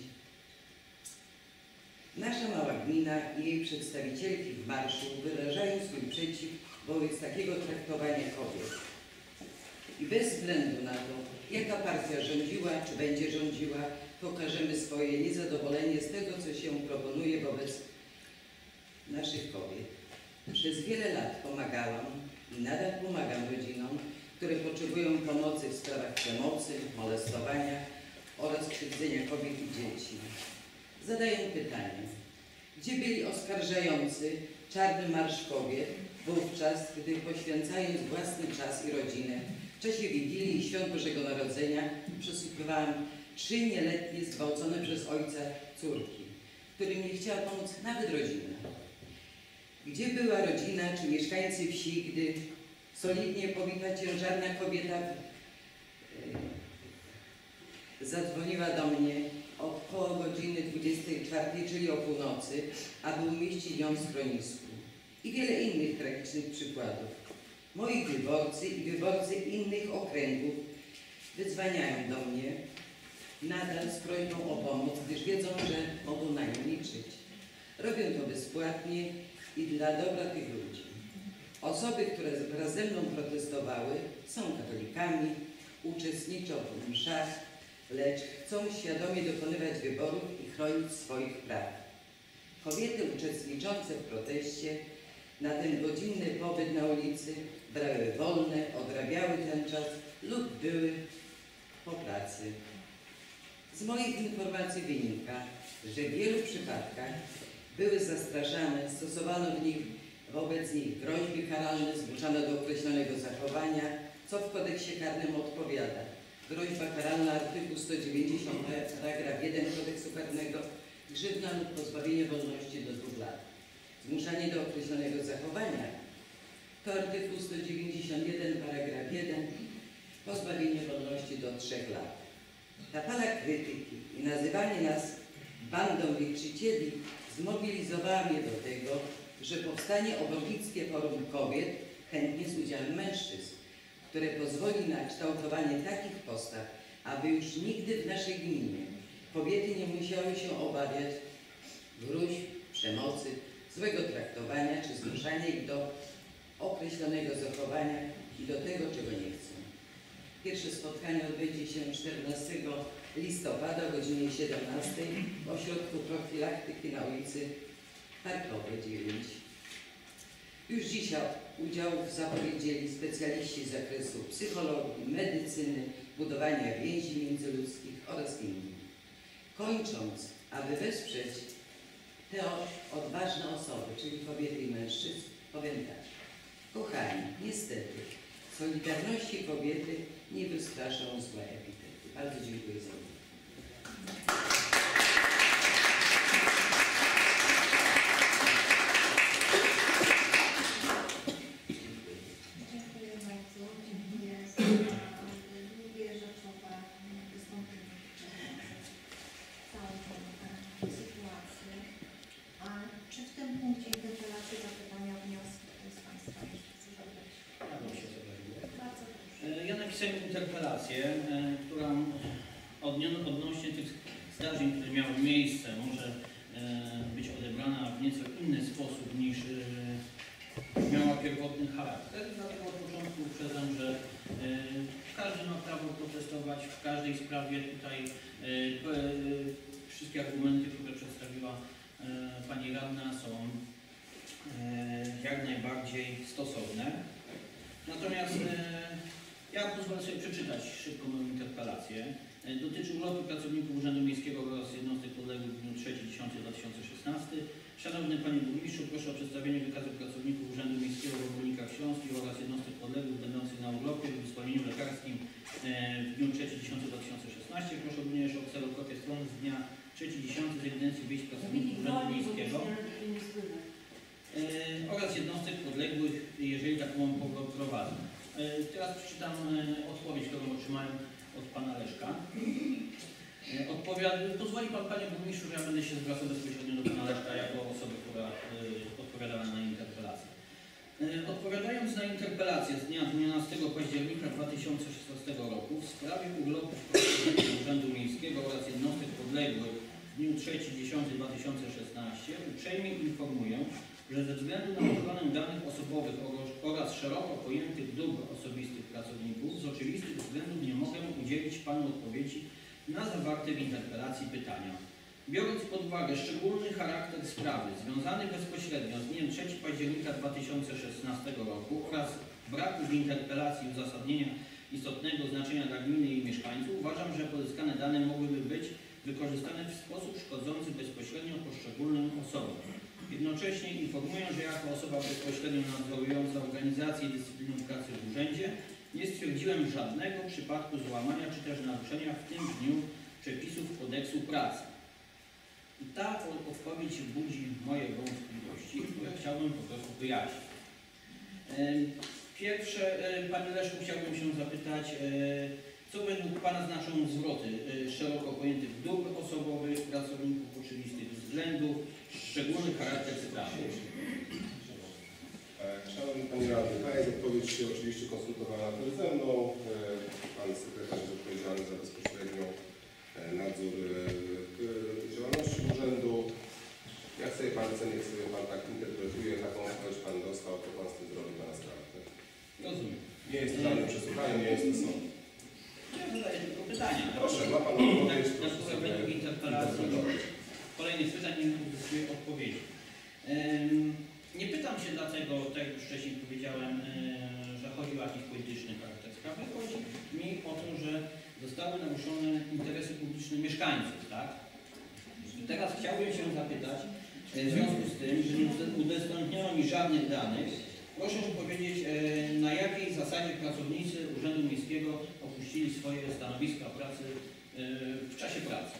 Nasza mała gmina i jej przedstawicielki w marszu wyrażają swój przeciw wobec takiego traktowania kobiet. I bez względu na to, jaka partia rządziła czy będzie rządziła, pokażemy swoje niezadowolenie z tego, co się proponuje wobec naszych kobiet. Przez wiele lat pomagałam i nadal pomagam rodzinom, które potrzebują pomocy w sprawach przemocy, molestowania oraz krzywdzenia kobiet i dzieci. Zadaję pytanie, gdzie byli oskarżający Czarny Marsz Kobiet wówczas, gdy poświęcając własny czas i rodzinę w czasie Wigilii i Świąt Bożego Narodzenia przesłuchiwałam trzy nieletnie zgwałcone przez ojca córki, którym nie chciała pomóc nawet rodzina. Gdzie była rodzina czy mieszkańcy wsi, gdy solidnie pobita ciężarna kobieta yy, zadzwoniła do mnie około godziny dwudziestej czwartej, czyli o północy, aby umieścić ją w schronisku. I wiele innych tragicznych przykładów. Moi wyborcy i wyborcy innych okręgów wydzwaniają do mnie nadal z prośbą o pomoc, gdyż wiedzą, że mogą na nią liczyć. Robią to bezpłatnie i dla dobra tych ludzi. Osoby, które wraz ze mną protestowały, są katolikami, uczestniczą w mszach, lecz chcą świadomie dokonywać wyborów i chronić swoich praw. Kobiety uczestniczące w proteście na ten godzinny pobyt na ulicy brały wolne, odrabiały ten czas lub były po pracy. Z moich informacji wynika, że w wielu przypadkach były zastraszane, stosowano w nich wobec nich groźby karalne zmuszane do określonego zachowania, co w kodeksie karnym odpowiada. Groźba karalna, artykuł sto dziewięćdziesiąt, paragraf jeden kodeksu karnego, grzywna lub pozbawienie wolności do dwóch lat. Zmuszanie do określonego zachowania to artykuł sto dziewięćdziesiąt jeden, paragraf jeden, pozbawienie wolności do trzech lat. Ta fala krytyki i nazywanie nas bandą wichrzycieli zmobilizowała mnie do tego, że powstanie Obwodnickie Forum Kobiet, chętnie z udziałem mężczyzn, które pozwoli na kształtowanie takich postaw, aby już nigdy w naszej gminie kobiety nie musiały się obawiać gróźb, przemocy, złego traktowania czy zmuszania ich do określonego zachowania i do tego, czego nie chcą. Pierwsze spotkanie odbędzie się czternastego listopada o godzinie siedemnastej w Ośrodku Profilaktyki na ulicy Parkowej dziewięć. Już dzisiaj udziałów zapowiedzieli specjaliści z zakresu psychologii, medycyny, budowania więzi międzyludzkich oraz inni. Kończąc, aby wesprzeć te odważne osoby, czyli kobiety i mężczyzn, powiem tak. Kochani, niestety, Solidarności kobiety nie wystraszą złe epitety. Bardzo dziękuję za uwagę. Dziękuję bardzo. Dziękuję za długie, rzeczowe wystąpienie całą tą sytuację. A czy w tym punkcie interpelacji, zapytania, wnioski z Państwa jeszcze chce zadać? Bardzo proszę. Ja napisałem interpelację, która odnośnie tych zdarzeń, które miały miejsce, może być sposób niż y, miała pierwotny charakter. Dlatego od początku uprzedzam, że y, każdy ma prawo protestować w każdej sprawie. Tutaj y, y, wszystkie argumenty, które przedstawiła y, pani radna, są y, jak najbardziej stosowne. Natomiast y, ja pozwolę sobie przeczytać szybko moją interpelację. Dotyczy urlopu pracowników Urzędu Miejskiego oraz jednostek podległych w dniu trzeciego dziesiątego dwa tysiące szesnastego. Szanowny Panie Burmistrzu, proszę o przedstawienie wykazu pracowników Urzędu Miejskiego w Ogólnikach Śląskich oraz jednostek podległych będących na urlopie lub zwolnieniu lekarskim w dniu trzeciego dziesiątego dwa tysiące szesnastego. Proszę również o kserokopię stron z dnia trzeciego dziesiątego z ewidencji wyjść pracowników Urzędu Miejskiego oraz jednostek podległych, jeżeli taką prowadzą. Teraz przeczytam odpowiedź, którą otrzymałem od Pana Leszka. Odpowiad... Pozwoli Pan, Panie Burmistrzu, że ja będę się zwracał bezpośrednio do Pana Leszka jako osoby, która y, odpowiadała na interpelację. Y, odpowiadając na interpelację z dnia dwunastego października dwa tysiące szesnastego roku w sprawie urlopów pracowników Urzędu Miejskiego oraz jednostek podległych w dniu trzeciego dziesiątego dwa tysiące szesnastego uprzejmie informuję, że ze względu na ochronę danych osobowych oraz szeroko pojętych dóbr osobistych pracowników z oczywistych względów nie mogę udzielić Panu odpowiedzi na zawarte w interpelacji pytania. Biorąc pod uwagę szczególny charakter sprawy związany bezpośrednio z dniem trzeciego października dwa tysiące szesnastego roku oraz braku w interpelacji uzasadnienia istotnego znaczenia dla gminy i mieszkańców, uważam, że pozyskane dane mogłyby być wykorzystane w sposób szkodzący bezpośrednio poszczególnym osobom. Jednocześnie informuję, że jako osoba bezpośrednio nadzorująca organizację i dyscyplinę pracy w urzędzie nie stwierdziłem żadnego przypadku złamania czy też naruszenia w tym dniu przepisów kodeksu pracy. I ta odpowiedź budzi moje wątpliwości, które chciałbym po prostu wyjaśnić. Pierwsze, Panie Leszku, chciałbym się zapytać, co według Pana znaczą zwroty szeroko pojętych dóbr osobowych, pracowników oczywistych względów, szczególny charakter sprawy? Szanowny Panie Radny, ta jest odpowiedź się oczywiście konsultowana też ze mną. Pan sekretarz jest odpowiedzialny za bezpośrednio nadzór działalności urzędu. Jak sobie Pan chce, niech sobie Pan tak interpretuje, taką odpowiedź Pan dostał, to Pan z tym zrobi Pana sprawę. Rozumiem. Nie jest to dane przesłuchanie, nie jest to sąd. Ja zadaję tylko pytania. Proszę, ma Pan odpowiedź. Na podstawie według interpelacji kolejnych pytań nie uzyskuję odpowiedzi. Nie pytam się dlatego, tak jak już wcześniej powiedziałem, że chodzi o jakiś polityczny charakter sprawy. Chodzi mi o to, że zostały naruszone interesy publiczne mieszkańców, tak? I teraz chciałbym się zapytać, w związku z tym, że nie udostępniono mi żadnych danych, proszę powiedzieć, na jakiej zasadzie pracownicy Urzędu Miejskiego opuścili swoje stanowiska pracy w czasie pracy.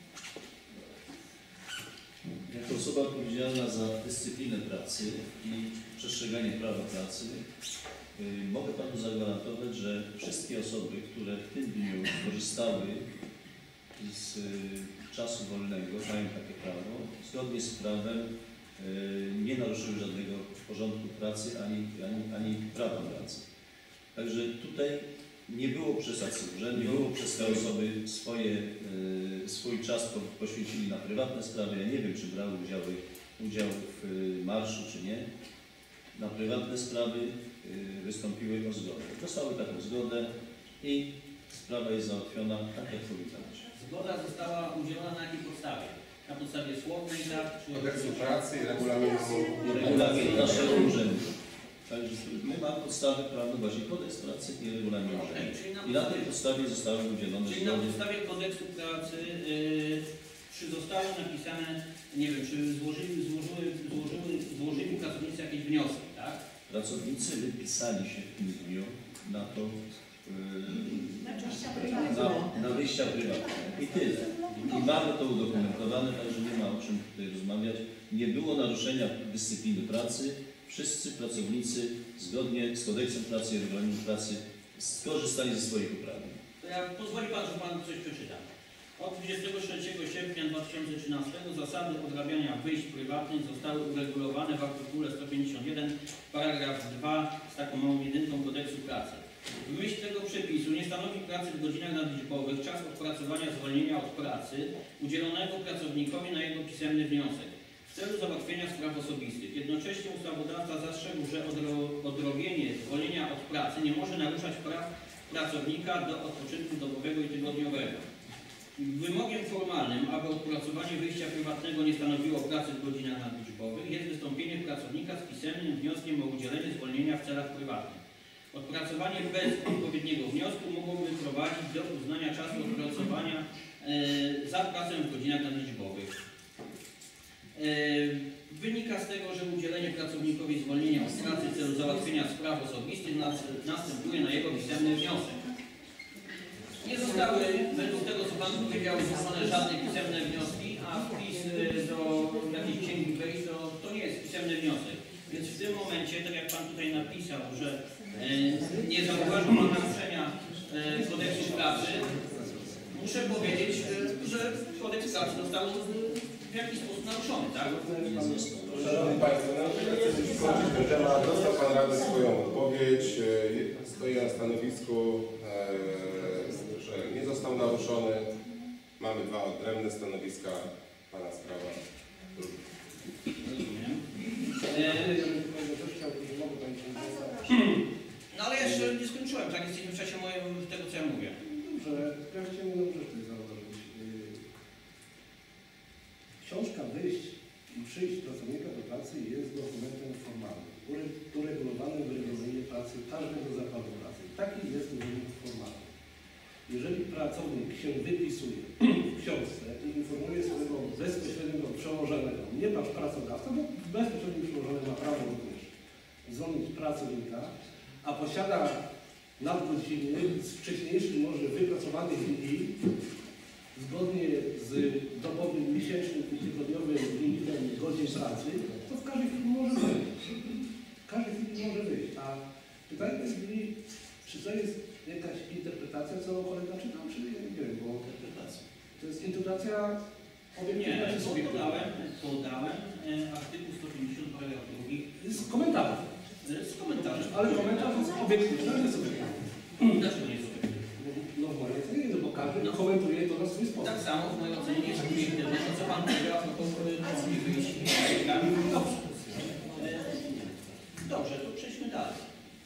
Jako osoba odpowiedzialna za dyscyplinę pracy i przestrzeganie prawa pracy yy, mogę Panu zagwarantować, że wszystkie osoby, które w tym dniu korzystały z yy, czasu wolnego, mają takie prawo, zgodnie z prawem yy, nie naruszyły żadnego porządku pracy ani, ani, ani prawa pracy. Także tutaj nie było przesad z urzędu, nie było przez te osoby swoje, y, swój czas po, poświęcili na prywatne sprawy. Ja nie wiem, czy brały udziały, udział w y, marszu, czy nie. Na prywatne sprawy y, wystąpiły o zgodę. Dostały taką zgodę i sprawa jest załatwiona tak, jak powinna być. Zgoda została udzielona na jakiej podstawie? Na podstawie słownej, tak? Czy Kodeksu pracy i regulaminu. Regulamin naszego urzędu. Także my mamy podstawę prawną, właśnie kodeks pracy i regulamin urzędu. I na tej podstawie zostały udzielone Czyli na podstawie kodeksu pracy, yy, czy zostało napisane, nie wiem, czy złożyli, złożyły, złożyły, złożyli pracownicy jakieś wnioski, tak? Pracownicy wypisali się w tym dniu na to, yy, Na wyjścia na, prywatne. na wyjścia prywatne. I tyle. I mamy to udokumentowane, także nie ma o czym tutaj rozmawiać. Nie było naruszenia dyscypliny pracy. Wszyscy pracownicy zgodnie z kodeksem pracy i regulaminem pracy skorzystali ze swoich uprawnień. To ja pozwoli Pan, że Pan coś przeczyta. Od dwudziestego trzeciego sierpnia dwa tysiące trzynastego zasady odrabiania wyjść prywatnych zostały uregulowane w artykule sto pięćdziesiąt jeden, paragraf dwa z taką małą jedynką kodeksu pracy. W myśl tego przepisu nie stanowi pracy w godzinach nadliczbowych czas odpracowania zwolnienia od pracy udzielonego pracownikowi na jego pisemny wniosek. w celu załatwienia spraw osobistych. Jednocześnie ustawodawca zastrzegł, że odro odrobienie zwolnienia od pracy nie może naruszać praw pracownika do odpoczynku dobowego i tygodniowego. Wymogiem formalnym, aby odpracowanie wyjścia prywatnego nie stanowiło pracy w godzinach nadliczbowych, jest wystąpienie pracownika z pisemnym wnioskiem o udzielenie zwolnienia w celach prywatnych. Odpracowanie bez odpowiedniego wniosku mogłoby prowadzić do uznania czasu odpracowania e, za pracę w godzinach nadliczbowych. E, wynika z tego, że udzielenie pracownikowi zwolnienia od pracy w celu załatwienia spraw osobistych nas, następuje na jego pisemny wniosek. Nie zostały, według tego co Pan powiedział, złożone żadne pisemne wnioski, a wpis do jakiejś księgi wejść to, to nie jest pisemny wniosek. Więc w tym momencie, tak jak Pan tutaj napisał, że e, nie zauważył Pan naruszenia e, kodeksu pracy, muszę powiedzieć, e, że kodeks pracy został w jakiś sposób naruszony, tak? Szanowni Państwo, no, chcę skończyć ten temat. Dostał Pan Radny swoją odpowiedź. E, Stoję na stanowisku, e, że nie został naruszony. Mamy dwa odrębne stanowiska. Pana sprawa. Rozumiem. Bardzo proszę. No ale jeszcze nie skończyłem, tak? Jesteśmy w czasie mojego, tego, co ja mówię. Dobrze, ja chciałem jedną rzecz tutaj zauważyć. Książka wyjść i przyjść pracownika do pracy jest dokumentem formalnym, uregulowanym w regulaminie pracy każdego zakładu pracy. Taki jest regulamin formalny. Jeżeli pracownik się wypisuje w książce i informuje swojego bezpośredniego przełożonego, nie masz pracodawca, bo bezpośredni przełożony ma prawo również zwolnić pracownika, a posiada nadgodziny z wcześniejszych, może wypracowanych dni, zgodnie z dobowym, miesięcznym i tygodniowym limitem godzin pracy, to w każdej chwili może wyjść. W każdej chwili może wyjść. A pytanie jest, czy to jest jakaś interpretacja, co kolega czytał, czy nie wiem, bo to jest interpretacja obiektywna czy Nie, subiektywna? podałem, podałem e, artykuł sto pięćdziesiąt paragraf drugi Z komentarzem. z komentarzem. Ale komentarz jest obiektywny, a nie subiektywny. Dlaczego nie jest obiektywny? Normalnie to nie jest, bo każdy komentuje to na swój sposób. Tak samo w mojej ocenie nie jest obiektywne, to co Pan powiedział, no to powinni wyjść. Dobrze. E, Dobrze, to przejdźmy dalej.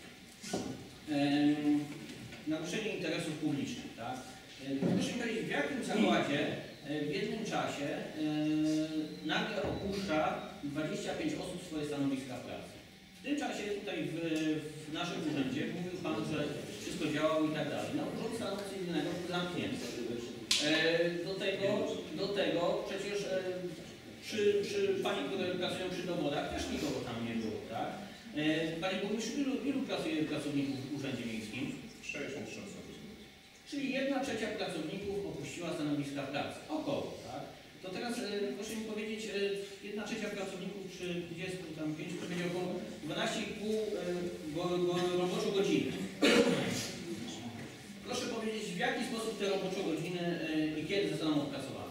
Ehm, naruszenie interesów publicznych, tak? Ehm, proszę mi powiedzieć, w jakim zakładzie e, w jednym czasie e, nagle opuszcza dwadzieścia pięć osób swoje stanowiska pracy? W tym czasie tutaj w, w naszym urzędzie mówił Pan, że wszystko działało i tak dalej. No, urząd stanu cywilnego był zamknięty. E, do, tego, do tego przecież e, przy, przy Pani, które pracują przy dowodach, też nikogo tam nie było, tak? Panie Burmistrzu, ilu, ilu pracuje pracowników w Urzędzie Miejskim? sześćdziesiąt trzy osoby. Czyli jedna trzecia pracowników opuściła stanowiska pracy. Około, tak? To teraz e, proszę mi powiedzieć, e, jedna trzecia pracowników przy dwudziestu pięciu to będzie około dwanaście i pół e, roboczo godziny. Proszę powiedzieć, w jaki sposób te roboczo godziny e, i kiedy zostaną odpracowane?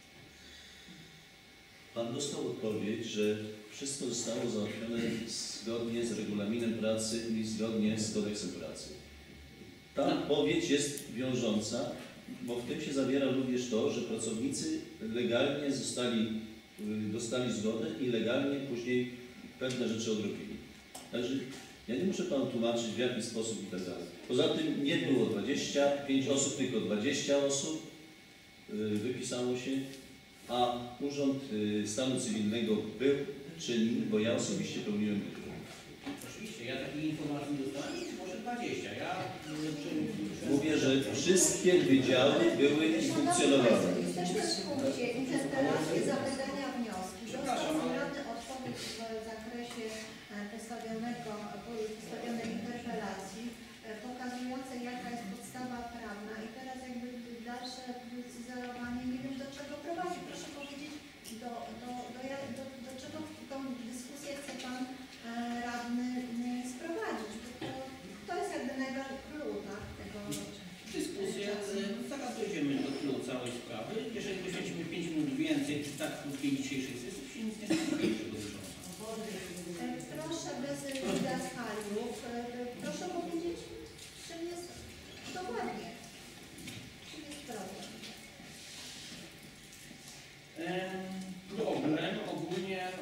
Pan dostał odpowiedź, że wszystko zostało załatwione zgodnie z regulaminem pracy i zgodnie z kodeksem pracy. Ta odpowiedź jest wiążąca, bo w tym się zawiera również to, że pracownicy legalnie zostali, dostali zgodę i legalnie później pewne rzeczy odrobili. Także ja nie muszę Panu tłumaczyć, w jaki sposób i tak dalej. Poza tym nie było dwudziestu pięciu osób, tylko dwadzieścia osób wypisało się, a Urząd Stanu Cywilnego był czynny, bo ja osobiście pełniłem dyżur. Oczywiście, ja takich informacji nie dostałem, może dwadzieścia. Ja, czy, Mówię, że wszystkie wydziały były i funkcjonowały. Jesteśmy w punkcie interpelacje, zapytania, wnioski. Dostał radny odpowiedź w zakresie postawionego, postawionej interpelacji, pokazującej jaka jest podstawa prawna i teraz jakby dalsze precyzowanie, nie wiem do czego prowadzi. Proszę powiedzieć, do, do, do, do, do czego tą dyskusję chce Pan e, radny m, sprowadzić. To, to jest jakby najważniejszy klucz, tak, tego. dyskusję, zaraz dojdziemy do tyłu całej sprawy. Jeżeli poświęcimy pięć minut więcej przy tak krótkiej dzisiejszej sesji, się nic nie stanie. Proszę bez didaskaliów, proszę powiedzieć, czym jest dokładnie, czym jest problem. Problem ogólnie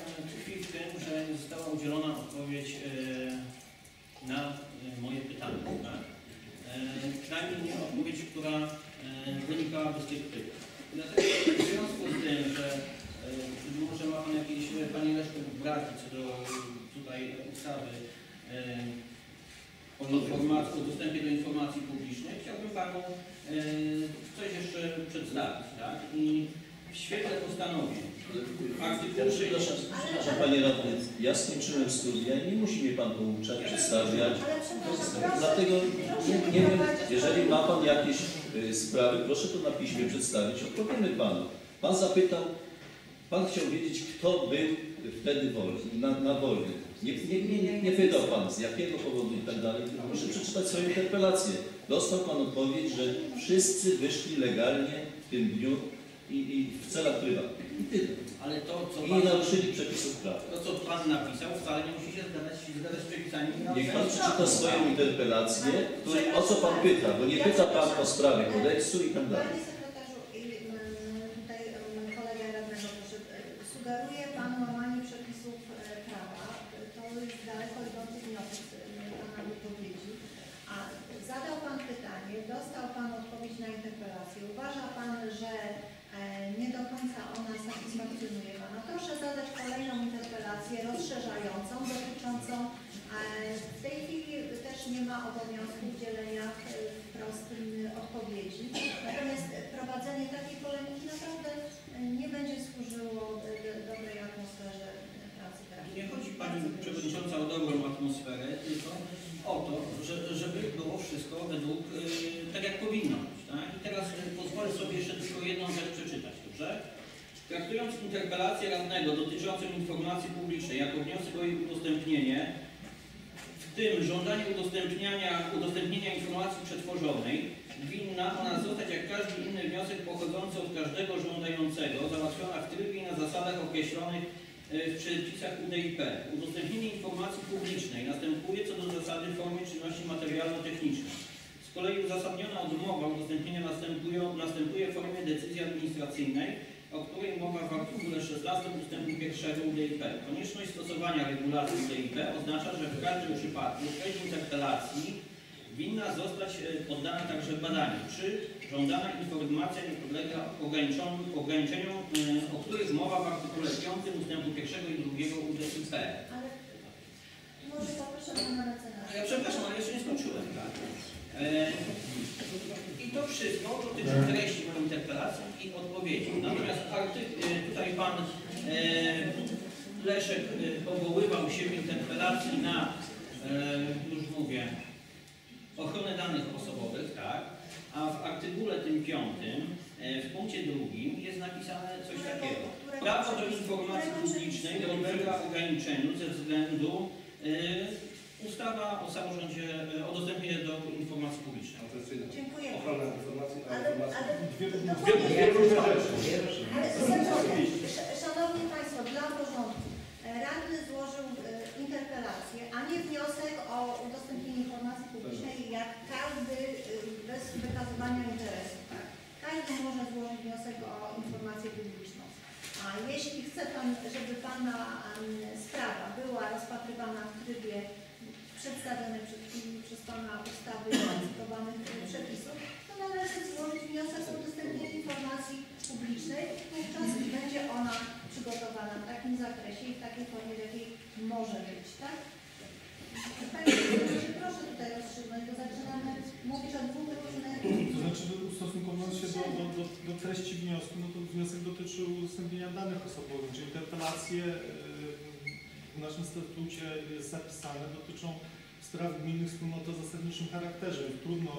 jeszcze nie została udzielona odpowiedź e, na e, moje pytanie. Tak? E, przynajmniej nie odpowiedź, która e, wynikałaby z tych pytań. Dlatego w związku z tym, że e, być może ma Pan jakieś, Panie Leszku, braki co do tutaj ustawy e, o informacji, o dostępie do informacji publicznej, chciałbym Panu e, coś jeszcze przedstawić. Tak? I w świetle postanowień Ja przepraszam, przepraszam Panie Radny, ja skończyłem studia i nie musi mnie Pan pouczać, przedstawiać. Ale przepraszam, proszę, Dlatego nie, proszę nie wiem, prowadzić- jeżeli ma Pan jakieś y, sprawy, proszę to na piśmie przedstawić, odpowiemy Panu. Pan zapytał, Pan chciał wiedzieć, kto był wtedy wolny, na, na wolnym. Nie, nie, nie, nie, nie pytał Pan z jakiego powodu i tak dalej, tylko proszę przeczytać swoją interpelację. Dostał Pan odpowiedź, że wszyscy wyszli legalnie w tym dniu i, i w celach prywatnych. I tyle. Ale to, co I pan, nie naruszyli przepisów prawa. to, co Pan napisał, wcale nie musi się zgadzać, zgadzać z przepisami. Niech Pan przeczyta swoją interpelację, której, o co Pan pyta, bo nie pyta Pan o sprawy kodeksu i tak dalej. Panie sekretarzu, i, mm, tutaj mm, kolega radnego, proszę, e, sugeruje Pan łamanie przepisów e, prawa. To jest daleko idący wniosek z e, Pana wypowiedzi. A zadał Pan pytanie, dostał Pan odpowiedź na interpelację. Uważa Pan, że e, nie do końca ona satysfakcjonuje Pana. Proszę zadać kolejną interpelację rozszerzającą, dotyczącą e, w tej chwili też nie ma obowiązku udzielenia e, wprost m, odpowiedzi. Natomiast prowadzenie takiej polemiki naprawdę e, nie będzie służyło e, do- dobrej atmosferze e, pracy prawnej. Nie chodzi Pani Przewodnicząca o dobrą atmosferę, tylko o to, że, żeby było wszystko według, y, tak jak powinno być. Tak? I teraz y, pozwolę sobie jeszcze tylko jedną rzecz przeczytać, dobrze? Traktując interpelację radnego dotyczącą informacji publicznej jako wniosek o jej udostępnienie, w tym żądanie udostępniania, udostępnienia informacji przetworzonej, winna ona zostać jak każdy inny wniosek pochodzący od każdego żądającego, załatwiona w trybie i na zasadach określonych w przepisach U D I P. Udostępnienie informacji publicznej następuje co do zasady w formie czynności materialno-technicznej. Z kolei uzasadniona odmowa udostępnienia następuje, następuje w formie decyzji administracyjnej, o której mowa w artykule szesnastym ustępu pierwszego U D I P. Konieczność stosowania regulacji U D I P oznacza, że w każdym przypadku treść interpelacji winna zostać poddana także badaniu, czy żądana informacja nie podlega ograniczeniom, o których mowa w artykule piątym ustępu pierwszego i drugiego U D I P. Ale może poproszę Pana mecenasa. Ja przepraszam, ale jeszcze nie skończyłem. Tak? E, I to wszystko dotyczy treści mojej interpelacji i odpowiedzi. Natomiast artykuł, tutaj Pan e, Leszek e, powoływał się w interpelacji na, e, już mówię, ochronę danych osobowych, tak? A w artykule tym piątym, e, w punkcie drugim jest napisane coś takiego. Prawo do informacji publicznej podlega ograniczeniu ze względu e, ustawa o samorządzie, e, o dostępie do informacji publicznej. Dziękuję. Ochrona informacji, a Ale, informacji. ale, Dwie, dokładnie- dwie różne rzeczy. Ale szanowni, sz- szanowni Państwo, dla porządku, e, radny złożył e, interpelację, a nie wniosek o udostępnienie informacji publicznej, jak każdy e, bez wykazywania interesu. Tak? Każdy może złożyć wniosek o informację publiczną. A jeśli chce Pan, żeby Pana em, sprawa była rozpatrywana w trybie przedstawionej przed chwilą przez Pana ustawy i cytowanych przepisów, to należy złożyć wniosek o udostępnienie informacji publicznej. Wówczas będzie ona przygotowana w takim zakresie i w takiej formie, w jakiej może być, tak? Panie Przewodniczący, proszę tutaj rozstrzygnąć, bo zaczynamy mówić o dwóch różnych... To znaczy, że ustosunkowując się do, do, do, do treści wniosku, no to wniosek dotyczył udostępnienia danych osobowych, czyli interpelacje yy, w naszym statucie jest zapisane, dotyczą spraw gminnych wspólnot o zasadniczym charakterze. Trudno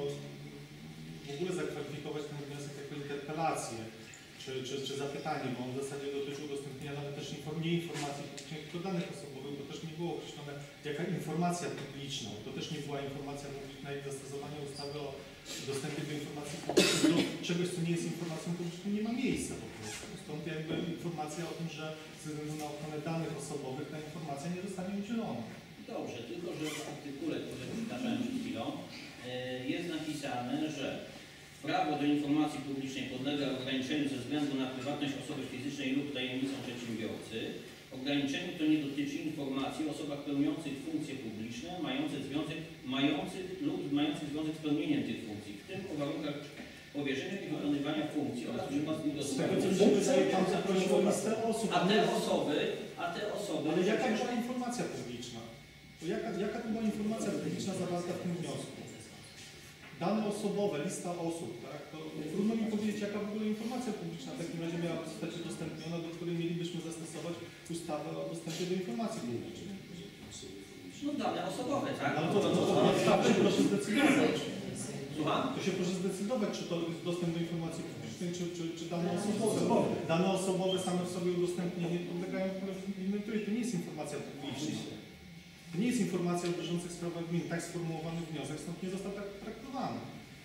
w ogóle zakwalifikować ten wniosek jako interpelację czy, czy, czy zapytanie, bo on w zasadzie dotyczył udostępnienia nawet też inform, nie informacji publicznej, tylko danych osobowych, bo też nie było określone jaka informacja publiczna. To też nie była informacja publiczna i zastosowanie ustawy o dostępie do informacji publicznej do czegoś, co nie jest informacją publiczną, nie ma miejsca po prostu. Stąd jakby informacja o tym, że ze względu na ochronę danych osobowych ta informacja nie zostanie udzielona. Dobrze, tylko że w artykule, który przytaczałem przed chwilą, jest napisane, że prawo do informacji publicznej podlega ograniczeniu ze względu na prywatność osoby fizycznej lub tajemnicą przedsiębiorcy. Ograniczenie to nie dotyczy informacji o osobach pełniących funkcje publiczne, mających związek, mających lub mających związek z pełnieniem tych funkcji, w tym o warunkach powierzenia i wykonywania funkcji oraz Z tego co widzimy, sobie Pan zaprosił o listę osób. A te osoby, a te osoby... Ale jaka była informacja publiczna? To jaka, jaka to była informacja publiczna zawarta w tym wniosku? Dane osobowe, lista osób, tak? To trudno mi powiedzieć, jaka w ogóle informacja publiczna w takim razie miała zostać udostępniona, do której mielibyśmy zastosować ustawę o dostępie do informacji publicznej. No dane osobowe, tak? Ale to, to, to, to, to się proszę zdecydować. Słucham? To się proszę zdecydować, czy to jest dostęp do informacji publicznej, czy, czy, czy dane osobowe. Dane osobowe same w sobie udostępnienie podlegają innym tryb. To nie jest informacja publiczna. To nie jest informacja o bieżących sprawach gmin. Tak sformułowany wniosek stąd nie został tak traktowany.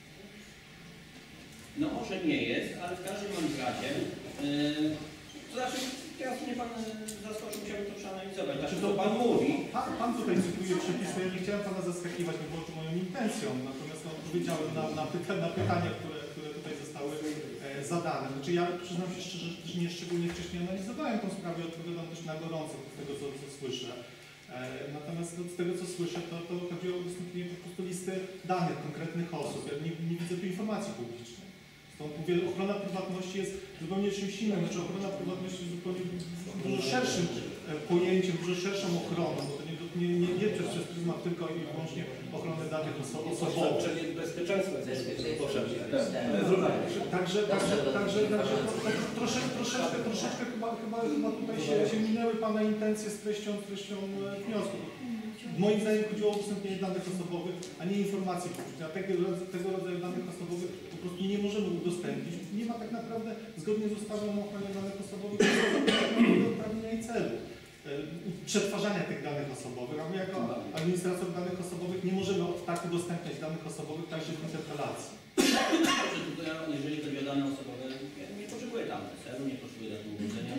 No może nie jest, ale w każdym bądź razie, yy, to znaczy, teraz mnie Pan zaskoczył, chciałbym to przeanalizować. Znaczy, to Pan mówi... Pan, pan tutaj cytuje przepisy, ja nie chciałem Pana zaskakiwać, nie było to moją intencją, natomiast no, odpowiedziałem na, na, pyta, na pytania, które, które tutaj zostały e, zadane. Znaczy ja przyznam się szczerze, że też nie szczególnie wcześniej analizowałem tą sprawę, odpowiadam też na gorąco z tego, co, co słyszę. E, natomiast no, z tego, co słyszę, to, to chodzi o udostępnienie po prostu listy danych konkretnych osób. Ja nie, nie widzę tu informacji publicznej. Stąd mówię, ochrona prywatności jest zupełnie czymś innym. Znaczy ochrona prywatności jest zupełnie dużo szerszym pojęciem, dużo szerszą ochroną, bo to nie, nie, nie, nie przez pryzmat tylko i wyłącznie ochrony danych oso osobowych. Czyli bezpieczeństwo jest potrzebne. Także, także, także, także troszeczkę, troszeczkę, troszeczkę chyba, chyba, chyba tutaj się, się minęły Pana intencje z treścią, treścią wniosku. Moim zdaniem chodziło o udostępnienie danych osobowych, a nie informacji publicznej. A tego, tego rodzaju danych osobowych po prostu nie możemy udostępnić. Nie ma tak naprawdę, zgodnie z ustawą o ochronie danych osobowych, uprawnienia i celu przetwarzania tych danych osobowych, a my jako administrator danych osobowych nie możemy od tak udostępniać danych osobowych także w interpelacji. Jeżeli chodzi o dane osobowe, ja nie potrzebuję tam PESEL-u, nie potrzebuję datu urodzenia.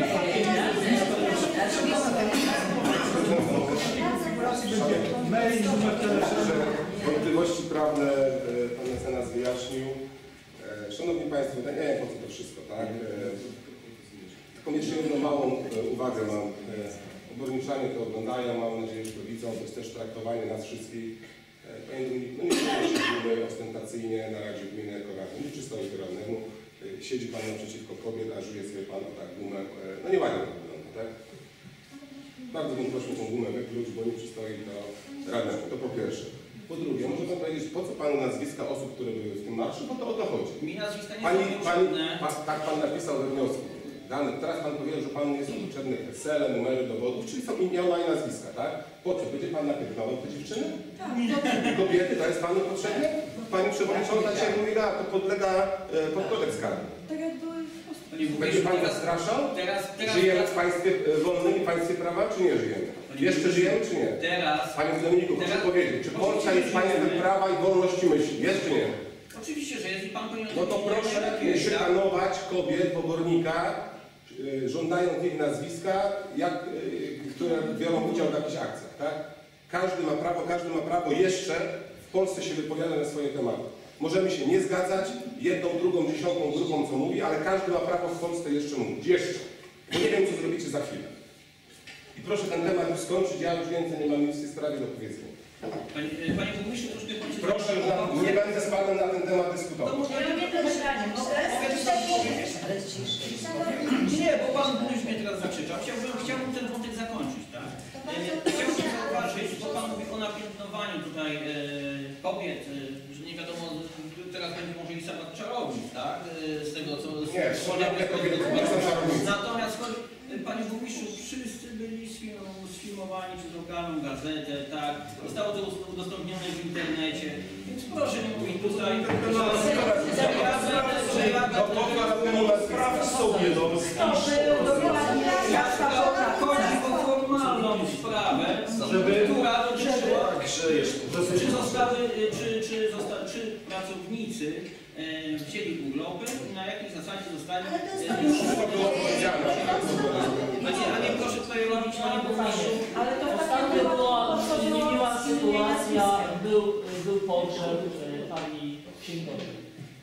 Mail, numer telefonu. Wątpliwości prawne Pan mecenas wyjaśnił. Szanowni Państwo, ja nie wiem po co to wszystko, tak? Koniecznie jedną małą uwagę mam. Oborniczanie to oglądają, mam nadzieję, że to widzą. To jest też traktowanie nas wszystkich. Panie Dominik, no nie siedzimy ostentacyjnie na Radzie Gminy jako radny, nie przystoi do radnemu. Siedzi Pan naprzeciwko kobiet, a żuje sobie Pan o tak gumę. No nie ładnie to wygląda, tak? Bardzo bym prosił tą gumę wykluć, bo nie przystoi do radnemu. To po pierwsze. Po drugie, może Pan powiedzieć, po co Panu nazwiska osób, które były w tym marszu, bo to o to chodzi. Mi nazwiska nie Pani, są pani, potrzebne. pan, tak Pan napisał we wniosku. Dane, teraz Pan powiedział, że Panu nie są potrzebne PESEL-e, numery dowodów, czyli są imiona i nazwiska, tak? Po co? Będzie Pan napierdalał te dziewczyny? Tak. Kobiety, to jest Panu potrzebne? Pani Przewodnicząca dzisiaj mówi, da, to podlega e, pod kodeks karny. Tak jak były Będzie Pan zastraszał? Teraz, teraz, Żyjemy w państwie e, wolnym i państwie prawa, czy nie żyjemy? Jeszcze żyjemy, czy nie? Teraz, Panie Dominiku, proszę teraz, powiedzieć, czy Polska jest państwem prawa i wolności myśli? Jest, czy nie? oczywiście, że jest i Pan powinien... No to proszę nie szykanować kobiet w obornikach, yy, żądając ich nazwiska, jak, yy, które biorą udział w jakichś akcjach, tak? Każdy ma prawo, każdy ma prawo jeszcze w Polsce się wypowiada na swoje tematy. Możemy się nie zgadzać, jedną, drugą, dziesiątą grupą, co mówi, ale każdy ma prawo w Polsce jeszcze mówić. Jeszcze. Bo nie wiem, co zrobicie za chwilę. I proszę ten temat już skończyć, ja już więcej nie mam nic w tej sprawie do powiedzenia. Panie, panie burmistrzu, troszkę Pan się... Proszę, nie będę z Panem na ten temat dyskutował. Ja mam jedno pytanie. Nie, bo Pan burmistrz mnie teraz zakrzyczał. Chciałbym, chciałbym ten wątek zakończyć, tak? Chciałbym zauważyć, bo Pan mówi o napiętnowaniu tutaj e, kobiet, e, że nie wiadomo, teraz będzie może i sabat czarownic, tak? E, z tego, co... Nie, szanowne kobiety nie są czarownice. Natomiast, Panie burmistrzu, wszyscy byli sfilmowani przez lokalną gazetę, tak? Zostało to udostępnione w internecie, więc proszę nie mówić tutaj, że ja będę, że ja będę... Sprawdź sobie, no. Chodzi o formalną sprawę, która dotyczyła, czy zostały, czy, czy, zosta, czy pracownicy e, wzięli urlopy i na jakiej zasadzie zostali... Już wszystko było powiedziane. A nie proszę tutaj robić, Panie burmistrzu. Ale to ostatnio była zmieniła sytuacja, był, był pogrzeb e, pani księgowej.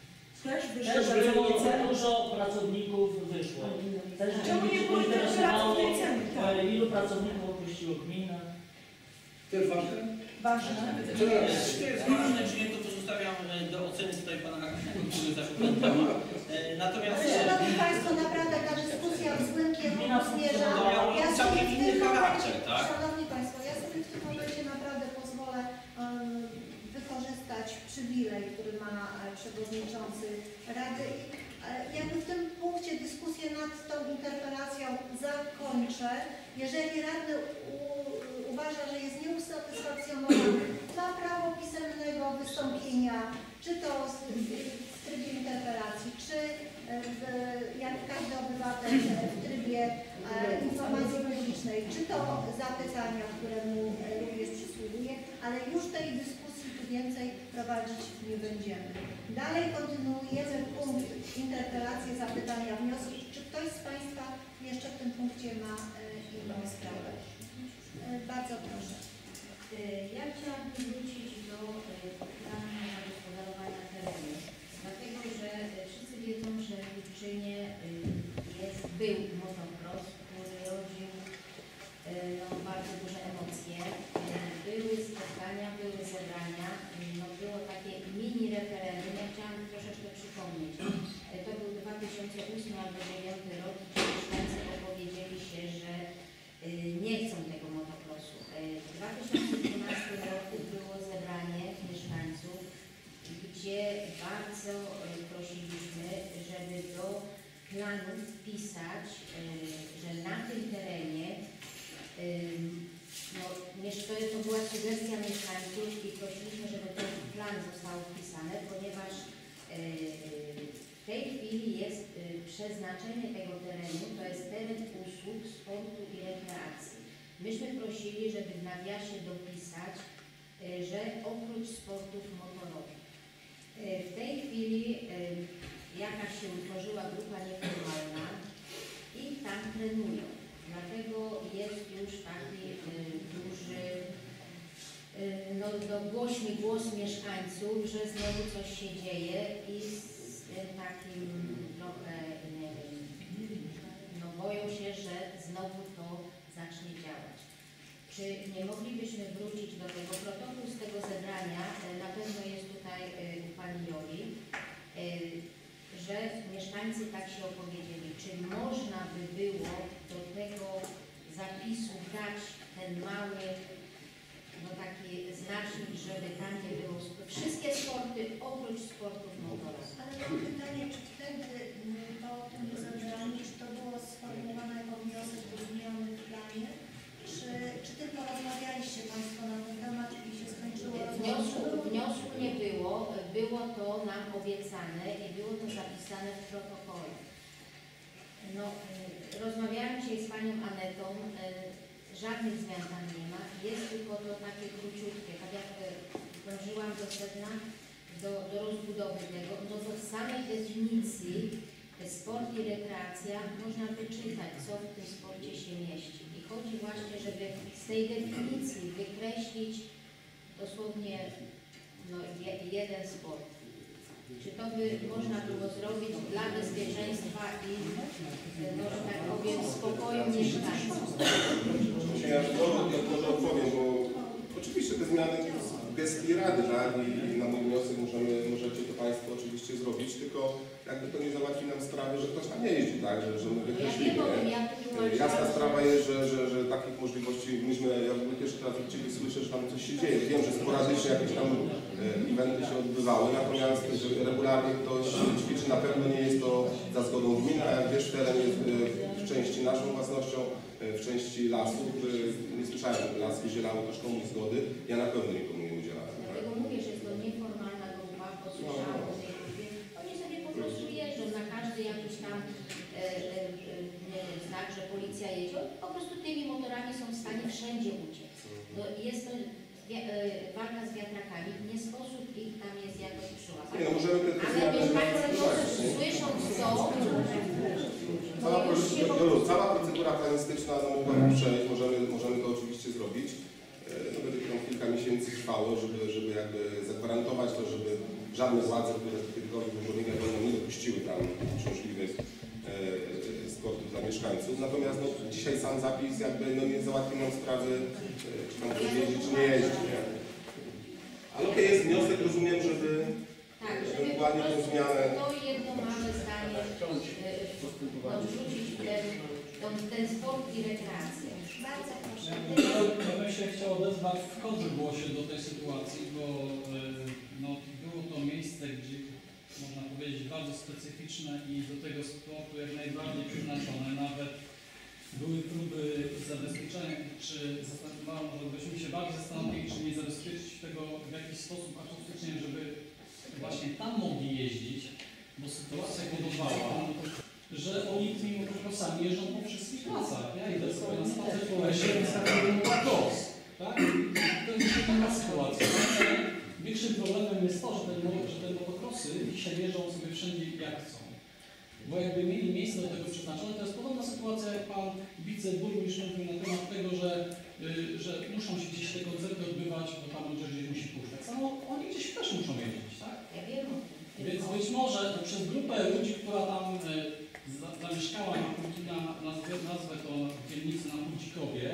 Też wyszło Też pracownicy. było dużo pracowników wyszło. Też Czemu nie było interesowało, pracownicami, tak? e, ilu pracowników opuściło gminę. Też ważne? Ważne. Czy to jest ważne, czy nie, to pozostawiam e, do oceny tutaj pana Architekta, który zaczął ten temat. E, Natomiast Ale szanowni Państwo, naprawdę ta dyskusja w złym kierunku zmierza. miała Ja całkiem sobie w inny tym charakter, momencie, tak? Szanowni Państwo, ja sobie w tym momencie naprawdę pozwolę um, wykorzystać przywilej, który ma e, przewodniczący Rady. I, e, jakby w tym punkcie dyskusję nad tą interpelacją zakończę. Jeżeli radny u, uważa, że jest nieusatysfakcjonowany, ma prawo pisemnego wystąpienia, czy to z, w trybie interpelacji, czy w, jak każdy obywatel w trybie e, informacji publicznej, czy to zapytania, które mu e, również przysługuje, ale już tej dyskusji tu więcej prowadzić nie będziemy. Dalej kontynuujemy punkt interpelacje, zapytania, wnioski. Czy ktoś z Państwa jeszcze w tym punkcie ma e, inną sprawę? E, bardzo proszę. Ja chciałabym wrócić do planu zagospodarowania terenu, dlatego że wszyscy wiedzą, że w Wilczynie jest, był motocross, który rodził no, bardzo duże emocje. Były spotkania, były zebrania, no, było takie mini referendum. Ja chciałam troszeczkę przypomnieć. To był dwa tysiące ósmy albo dwa tysiące dziewiąty rok, gdzie mieszkańcy opowiedzieli się, że nie chcą tego motocrossu. W dwa tysiące dwunastym roku było zebranie mieszkańców, gdzie bardzo prosiliśmy, żeby do planu wpisać, że na tym terenie, no, to była sugestia mieszkańców i prosiliśmy, żeby ten plan został wpisane, ponieważ w tej chwili jest przeznaczenie tego terenu, to jest teren usług, sportu i rekreacji. Myśmy prosili, żeby w nawiasie dopisać, że oprócz sportów motorowych. W tej chwili jakaś się utworzyła grupa nieformalna i tam trenują. Dlatego jest już taki duży, no, no głośny głos mieszkańców, że znowu coś się dzieje i z tym takim trochę, nie wiem, no boją się, że znowu to zacznie działać. Czy nie moglibyśmy wrócić do tego protokół z tego zebrania, na pewno jest tutaj u Pani Joli, że mieszkańcy tak się opowiedzieli. Czy można by było do tego zapisu dać ten mały, no taki znacznik, żeby tam nie było wszystkie sporty oprócz sportów motorowych? Ale mam pytanie, czy wtedy po tym zebraniu, czy to było sformułowane jako wniosek zmieniony w planie? Czy, czy tylko rozmawialiście Państwo na ten temat i się skończyło? Wniosku, wniosku nie było, było to nam obiecane i było to zapisane w protokole. No, rozmawiałam dzisiaj z Panią Anetą, żadnych zmian tam nie ma, jest tylko to takie króciutkie, tak jak dążyłam do sedna, do, do rozbudowy tego, no to w samej definicji sport i rekreacja można wyczytać, co w tym sporcie się mieści. I chodzi właśnie, żeby z tej definicji wykreślić dosłownie no, je, jeden sport. Czy to by można było zrobić dla bezpieczeństwa i, no, że tak powiem, spokoju mieszkańców? Ja może odpowiem, bo oczywiście te zmiany w gestii Rady, tak? I, I na mój wniosek możemy, możecie to Państwo oczywiście zrobić, tylko jakby to nie załatwi nam sprawy, że ktoś tam nie jeździ, tak? Że, że my wykreślimy. Jasna sprawa jest, że, że, że takich możliwości, myśmy, ja w ogóle pierwszy raz od Ciebie słyszę, że tam coś się dzieje. Wiem, że sporadycznie jakieś tam e, eventy się odbywały, natomiast że regularnie ktoś ćwiczy, na pewno nie jest to za zgodą gminy, a jak wiesz, teren jest e, w części naszą własnością, e, w części lasów. E, nie słyszałem, że las wydzielały też komuś zgody. Ja na pewno nikomu nie udzielałem. Dlatego mówię, że jest to nieformalna grupa, bo słyszałam o tej grupie. Oni sobie po prostu jeżdżą na każdy jakiś tam e, e, nie wiem, znak, że policja jedzie. Oni po prostu tymi motorami są w stanie wszędzie uciec. No, jest to e, walka z wiatrakami. Nie sposób ich tam jest jakoś przyłapać. Nie, no, możemy te ale mieszkańcy może słysząc to, Cała, to już się po procedura, cała procedura planistyczna no, mogła przejść, możemy, możemy to oczywiście zrobić. No, będzie to kilka miesięcy trwało, żeby, żeby jakby zagwarantować to, żeby żadne władze, które kiedykolwiek w Urzędnikach będą nie dopuściły tam uciążliwych e, sportów dla mieszkańców. Natomiast no, dzisiaj sam zapis jakby no, nie załatwi nam sprawy, e, czy tam ktoś jeździ, czy nie jeździ. Nie? Ale okej, jest wniosek, rozumiem, żeby tak, żeby ewentualnie tę zmianę... to jedno małe zdanie odrzucić ten, ten, ten sport i rekreację. Bardzo proszę. Ja bym się chciał odezwać w kontrze głosie do tej sytuacji, bo no, było to miejsce, gdzie można powiedzieć bardzo specyficzne i do tego sportu jak najbardziej przeznaczone. Nawet były próby zabezpieczenia, czy zastanawiało, że byśmy się bardziej zastanowili, czy nie zabezpieczyć tego w jakiś sposób akustycznie, żeby właśnie tam mogli jeździć, bo sytuacja powodowała, że oni tymi motocrossami jeżdżą po wszystkich trasach. Ja idę sobie na spacer po lesie i stawiam motocross, tak? To jest taka sytuacja. Większym problemem jest to, że, ten, że te motocrossy dzisiaj jeżdżą sobie wszędzie jak chcą. Bo jakby mieli miejsce do tego przeznaczone, to jest podobna sytuacja, jak pan wiceburmistrz mówił na temat tego, że, yy, że muszą się gdzieś te koncerty odbywać, bo tam ludzie gdzieś musi puszczać. Samo oni gdzieś też muszą jeździć, tak? Ja wiem. Więc być może przez grupę ludzi, która tam yy, za, zamieszkała na, na, na nazwę to w dzielnicy na Pudzikowie,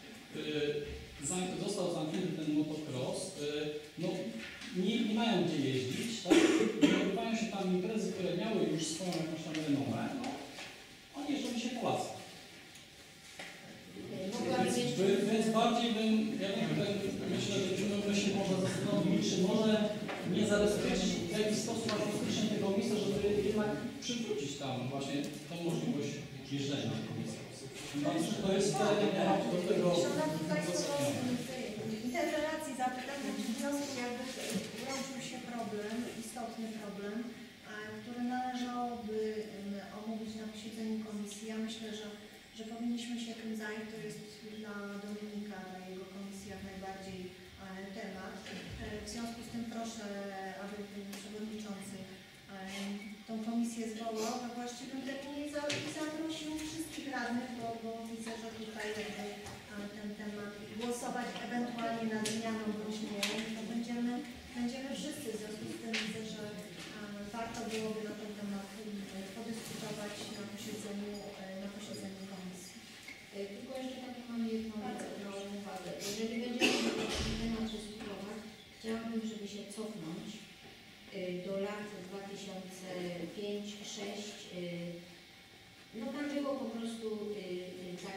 yy, został zamknięty ten motocross, yy, no nie, nie mają gdzie jeździć, tak? Nie odbywają się tam imprezy, które miały już swoją jakąś tam renomę, no, oni jeżdżą się po lasach. Więc, by, więc bardziej bym, ja bym, myślę, że byśmy się może zastanowić, czy może nie zabezpieczyć w jakiś sposób artystyczny tego miejsca, żeby jednak przywrócić tam właśnie tą możliwość jeżdżenia. To jest temat do tego interpelacji zapytania czy wniosku jakby urodził się problem, istotny problem, który należałoby omówić na posiedzeniu komisji. Ja myślę, że, że powinniśmy się tym zająć. To jest dla Dominika, dla jego komisji jak najbardziej temat. W związku z tym proszę, aby przewodniczący tą komisję zwołał we właściwym terminie i zaprosił wszystkich radnych, bo, bo widzę, że tutaj jakby ten temat głosować ewentualnie nad zmianą bądź nie, to będziemy, będziemy wszyscy. W związku z tym widzę, że warto byłoby na ten temat podyskutować na posiedzeniu, na posiedzeniu komisji. Tylko jeszcze taką mam jedną uwagę. Jeżeli będziemy na ten temat dyskutować, chciałabym, żeby się cofnąć do lat dwa tysiące piąty do dwa tysiące szóstego. No tam było po prostu tak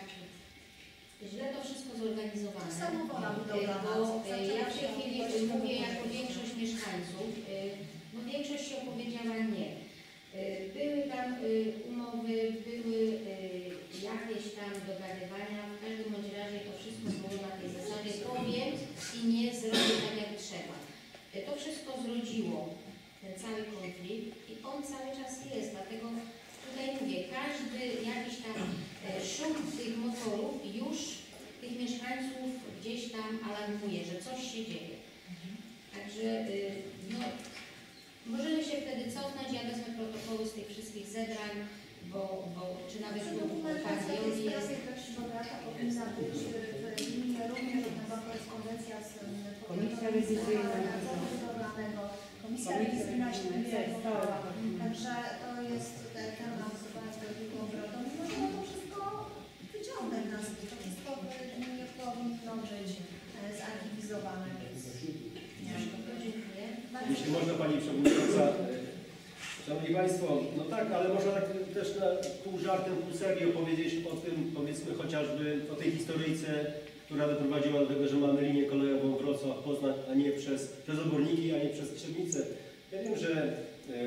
źle to wszystko zorganizowane. Samowola budowlana. Bo ja w tej chwili mówię jako większość mieszkańców, no większość się opowiedziała nie. Były tam umowy, były jakieś tam dogadywania, w każdym bądź razie to wszystko było na tej zasadzie powiem i nie zrobię tak jak trzeba. To wszystko zrodziło ten cały konflikt i on cały czas jest, dlatego tutaj mówię, każdy jakiś tam szum tych motorów już tych mieszkańców gdzieś tam alarmuje, że coś się dzieje. Także no, możemy się wtedy cofnąć, ja wezmę protokoły z tych wszystkich zebrań, bo, bo czy nawet dokumentacja tej sprawy treści bogata powinna być w gminie również odnowa korespondencja z Komisja rewizyjna budowlanego. Komisja rewizyjna się tym zajmowała. Także to jest temat bardzo długą obrodą. I możemy to wszystko wyciągnąć na to wszystko nie powinno być zarchiwizowane. Jeśli można Pani Przewodnicząca, Szanowni Państwo, no tak, ale można tak też na pół żartem, pół serio powiedzieć o tym, powiedzmy chociażby o tej historyjce, która doprowadziła do tego, że mamy linię kolejową Wrocław-Poznań, a nie przez, przez Oborniki, a nie przez Krzywnicę. Ja wiem, że e,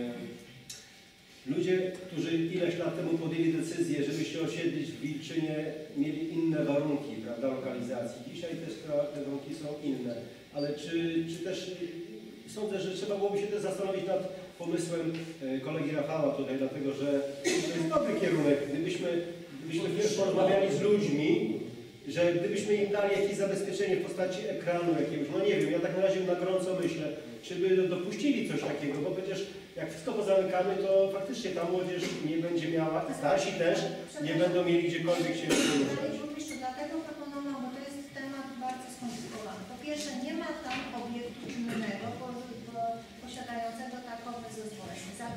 ludzie, którzy ileś lat temu podjęli decyzję, żeby się osiedlić w Wilczynie, mieli inne warunki, prawda, lokalizacji. Dzisiaj też te warunki są inne, ale czy, czy też sądzę, że trzeba byłoby się też zastanowić nad pomysłem kolegi Rafała tutaj, dlatego że to jest dobry kierunek. Gdybyśmy, gdybyśmy też porozmawiali z ludźmi, że gdybyśmy im dali jakieś zabezpieczenie w postaci ekranu jakiegoś, no nie wiem, ja tak na razie na gorąco myślę, czy by dopuścili coś takiego, bo przecież jak wszystko pozamykamy, to faktycznie ta młodzież nie będzie miała, starsi też nie będą mieli gdziekolwiek się ruszać. Dlatego proponowałam, bo to jest temat bardzo skomplikowany. Po pierwsze, nie ma tam obiektu czynnego po, po, posiadającego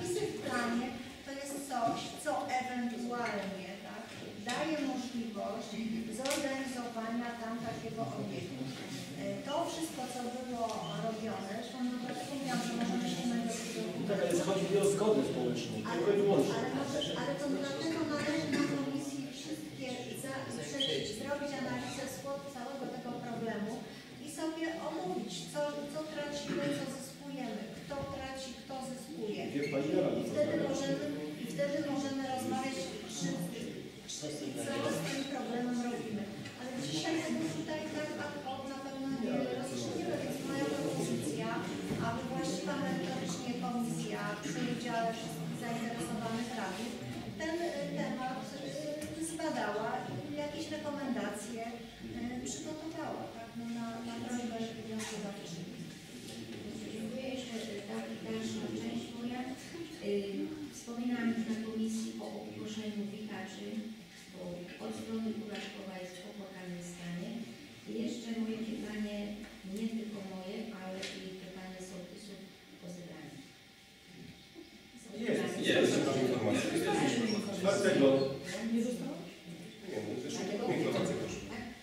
zapisy w planie to jest coś, co ewentualnie tak, daje możliwość zorganizowania tam takiego obiektu. To wszystko, co było robione, zresztą no, tak wspomniałam, że możemy się Tak, ale chodzi mi o zgodę społeczną, ale, tylko i wyłącznie. ale, może- ale to dlatego należy na komisji wszystkie za, przejść, zrobić analizę SWOT całego tego problemu i sobie omówić, co, co tracimy, co zyskujemy, kto traci, kto zyskuje. I wtedy możemy, i wtedy możemy rozmawiać, czy, czy, co z tym problemem robimy. Ale dzisiaj tego tutaj tak ad hoc na pewno nie rozstrzygniemy, więc moja propozycja, aby właściwa merytorycznie komisja przy udziale wszystkich zainteresowanych radnych ten temat y, zbadała i jakieś rekomendacje y, przygotowała tak, no, na, na prośbę wnioskodawcy. Dziękuję. Jeszcze tak, dalsza część moja. Y, Wspominałam już na komisji o ogłoszeniu wikaczy, bo od strony Kuraszkowa jest w opłakanym stanie. I jeszcze moje pytanie, nie tylko moje, ale i pytanie sołtysów o zebranie. Jest, jest. Dlatego. Nie zostało? Nie, no też informacje proszę.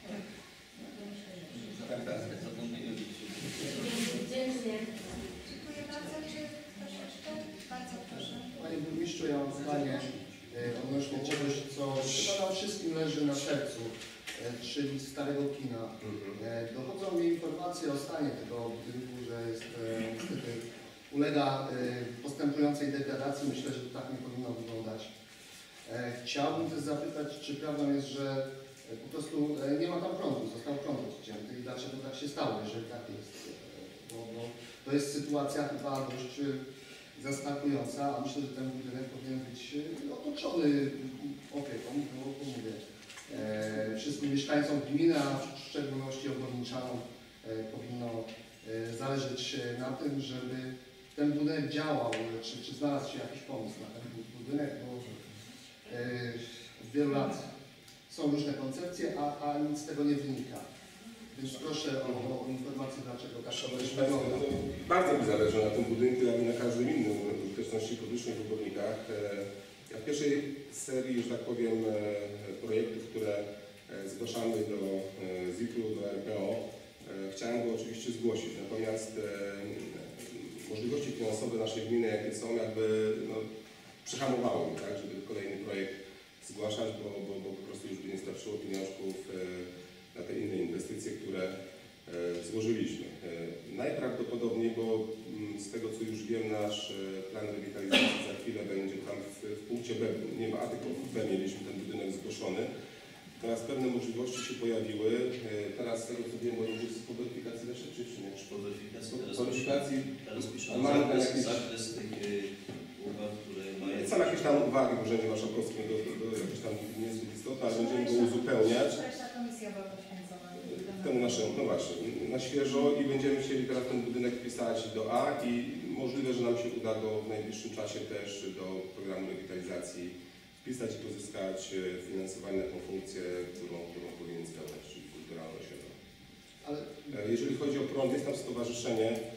Tak, tak. Dziękuję. Dziękuję bardzo. Czy ktoś jeszcze? Bardzo proszę. Panie Burmistrzu, ja mam pytanie e, odnośnie czegoś, co chyba nam wszystkim leży na sercu, e, czyli Starego Kina. E, dochodzą mi informacje o stanie tego budynku, że jest e, niestety ulega e, postępującej degradacji. Myślę, że to tak nie powinno wyglądać. E, chciałbym też zapytać, czy prawdą jest, że e, po prostu e, nie ma tam prądu, został prąd odcięty i dlaczego tak się stało, jeżeli tak jest. E, bo, bo to jest sytuacja chyba dość e, zaskakująca, a myślę, że ten budynek powinien być otoczony opieką, bo mówię, e, wszystkim mieszkańcom gminy, a w szczególności ogrodniczanom e, powinno e, zależeć na tym, żeby ten budynek działał, czy, czy znalazł się jakiś pomysł na ten budynek, bo e, od wielu lat są różne koncepcje, a, a nic z tego nie wynika. Więc proszę o, o informację, dlaczego tak to wygląda. Bardzo mi zależy na tym budynku, jak i na każdym innym użyteczności publicznej w Obornikach. Ja w pierwszej serii, że tak powiem, projektów, które zgłaszamy do Z I P u, do R P O, chciałem go oczywiście zgłosić. Natomiast możliwości finansowe naszej gminy, jakie są, jakby no, przyhamowały mi, tak, żeby kolejny projekt zgłaszać, bo, bo, bo po prostu już by nie starczyło pieniążków na te inne inwestycje, które e, złożyliśmy. E, najprawdopodobniej, bo m, z tego co już wiem, nasz e, plan rewitalizacji za chwilę będzie tam w, w punkcie B, nie ma, a tylko w B mieliśmy ten budynek zgłoszony. Teraz pewne możliwości się pojawiły. E, teraz z tego co wiem, bo już jest po weryfikacji jeszcze czy nie? Po weryfikacji, teraz, po weryfikacji teraz piszą mamy zakres, jakieś... zakres tych y, uwag, które mają... Są jakieś tam uwagi w Urzędzie Marszałkowskim, do, do, do jakieś tam niezbyt istotne, ale będziemy go uzupełniać. Komisja była poświęcona Temu naszemu, no właśnie, na świeżo i będziemy chcieli teraz ten budynek wpisać do A i możliwe, że nam się uda go w najbliższym czasie też do programu rewitalizacji wpisać i pozyskać finansowanie na tą funkcję, którą, którą powinien spełniać, czyli kulturalną osiedla. Ale jeżeli chodzi o prąd, jest tam stowarzyszenie, e,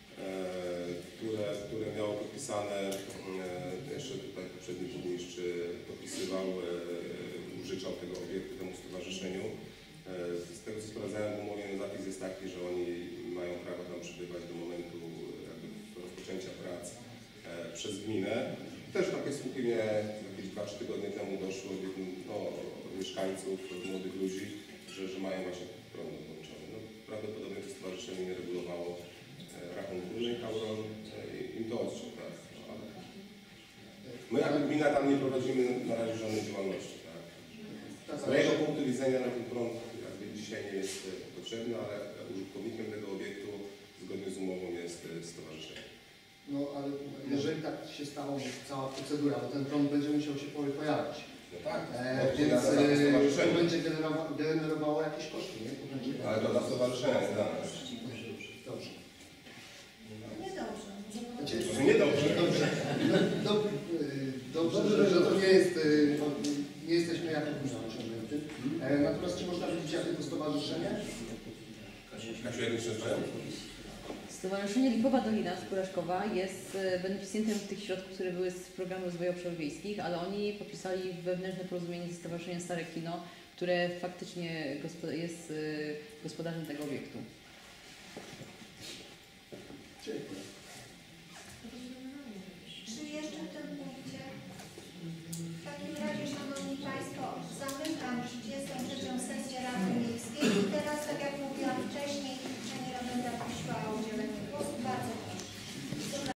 które, które miało podpisane, e, jeszcze tutaj poprzedni burmistrz podpisywał, e, użyczał tego obiektu temu stowarzyszeniu. Z tego co sprawdzałem w umowie, no zapis jest taki, że oni mają prawo tam przebywać do momentu jakby rozpoczęcia prac e, przez gminę. Też takie słuchy mnie jakieś dwa trzy tygodnie temu doszło od, no, od mieszkańców, od młodych ludzi, że, że mają właśnie prąd podłączony. No, prawdopodobnie to stowarzyszenie nie regulowało e, rachunku, no i Tauron e, im to odszedł, tak. No, ale my jako gmina tam nie prowadzimy na razie żadnej działalności. Tak. Z mojego punktu widzenia na ten prąd dzisiaj nie jest potrzebny, ale użytkownikiem tego obiektu zgodnie z umową jest stowarzyszenie. No ale jeżeli tak się stało, że cała procedura, bo ten prąd będzie musiał się pojawić. No tak, e, więc e, to będzie generowa generowało jakieś koszty, nie? To będzie... Ale to dla stowarzyszenia jest dla nas. Dobrze. Niedobrze. Znaczy, niedobrze. Dobrze. No, do, dobrze, że, że to nie jest, nie jesteśmy jako gmina osiągnięty. E, natomiast czy można wiedzieć, jakie to stowarzyszenie? Kasiu, jak się nazywają? Stowarzyszenie Lipowa Dolina Skóraszkowa jest e, beneficjentem tych środków, które były z Programu Rozwoju Obszarów Wiejskich, ale oni podpisali wewnętrzne porozumienie ze Stowarzyszeniem Stare Kino, które faktycznie gospo- jest e, gospodarzem tego obiektu.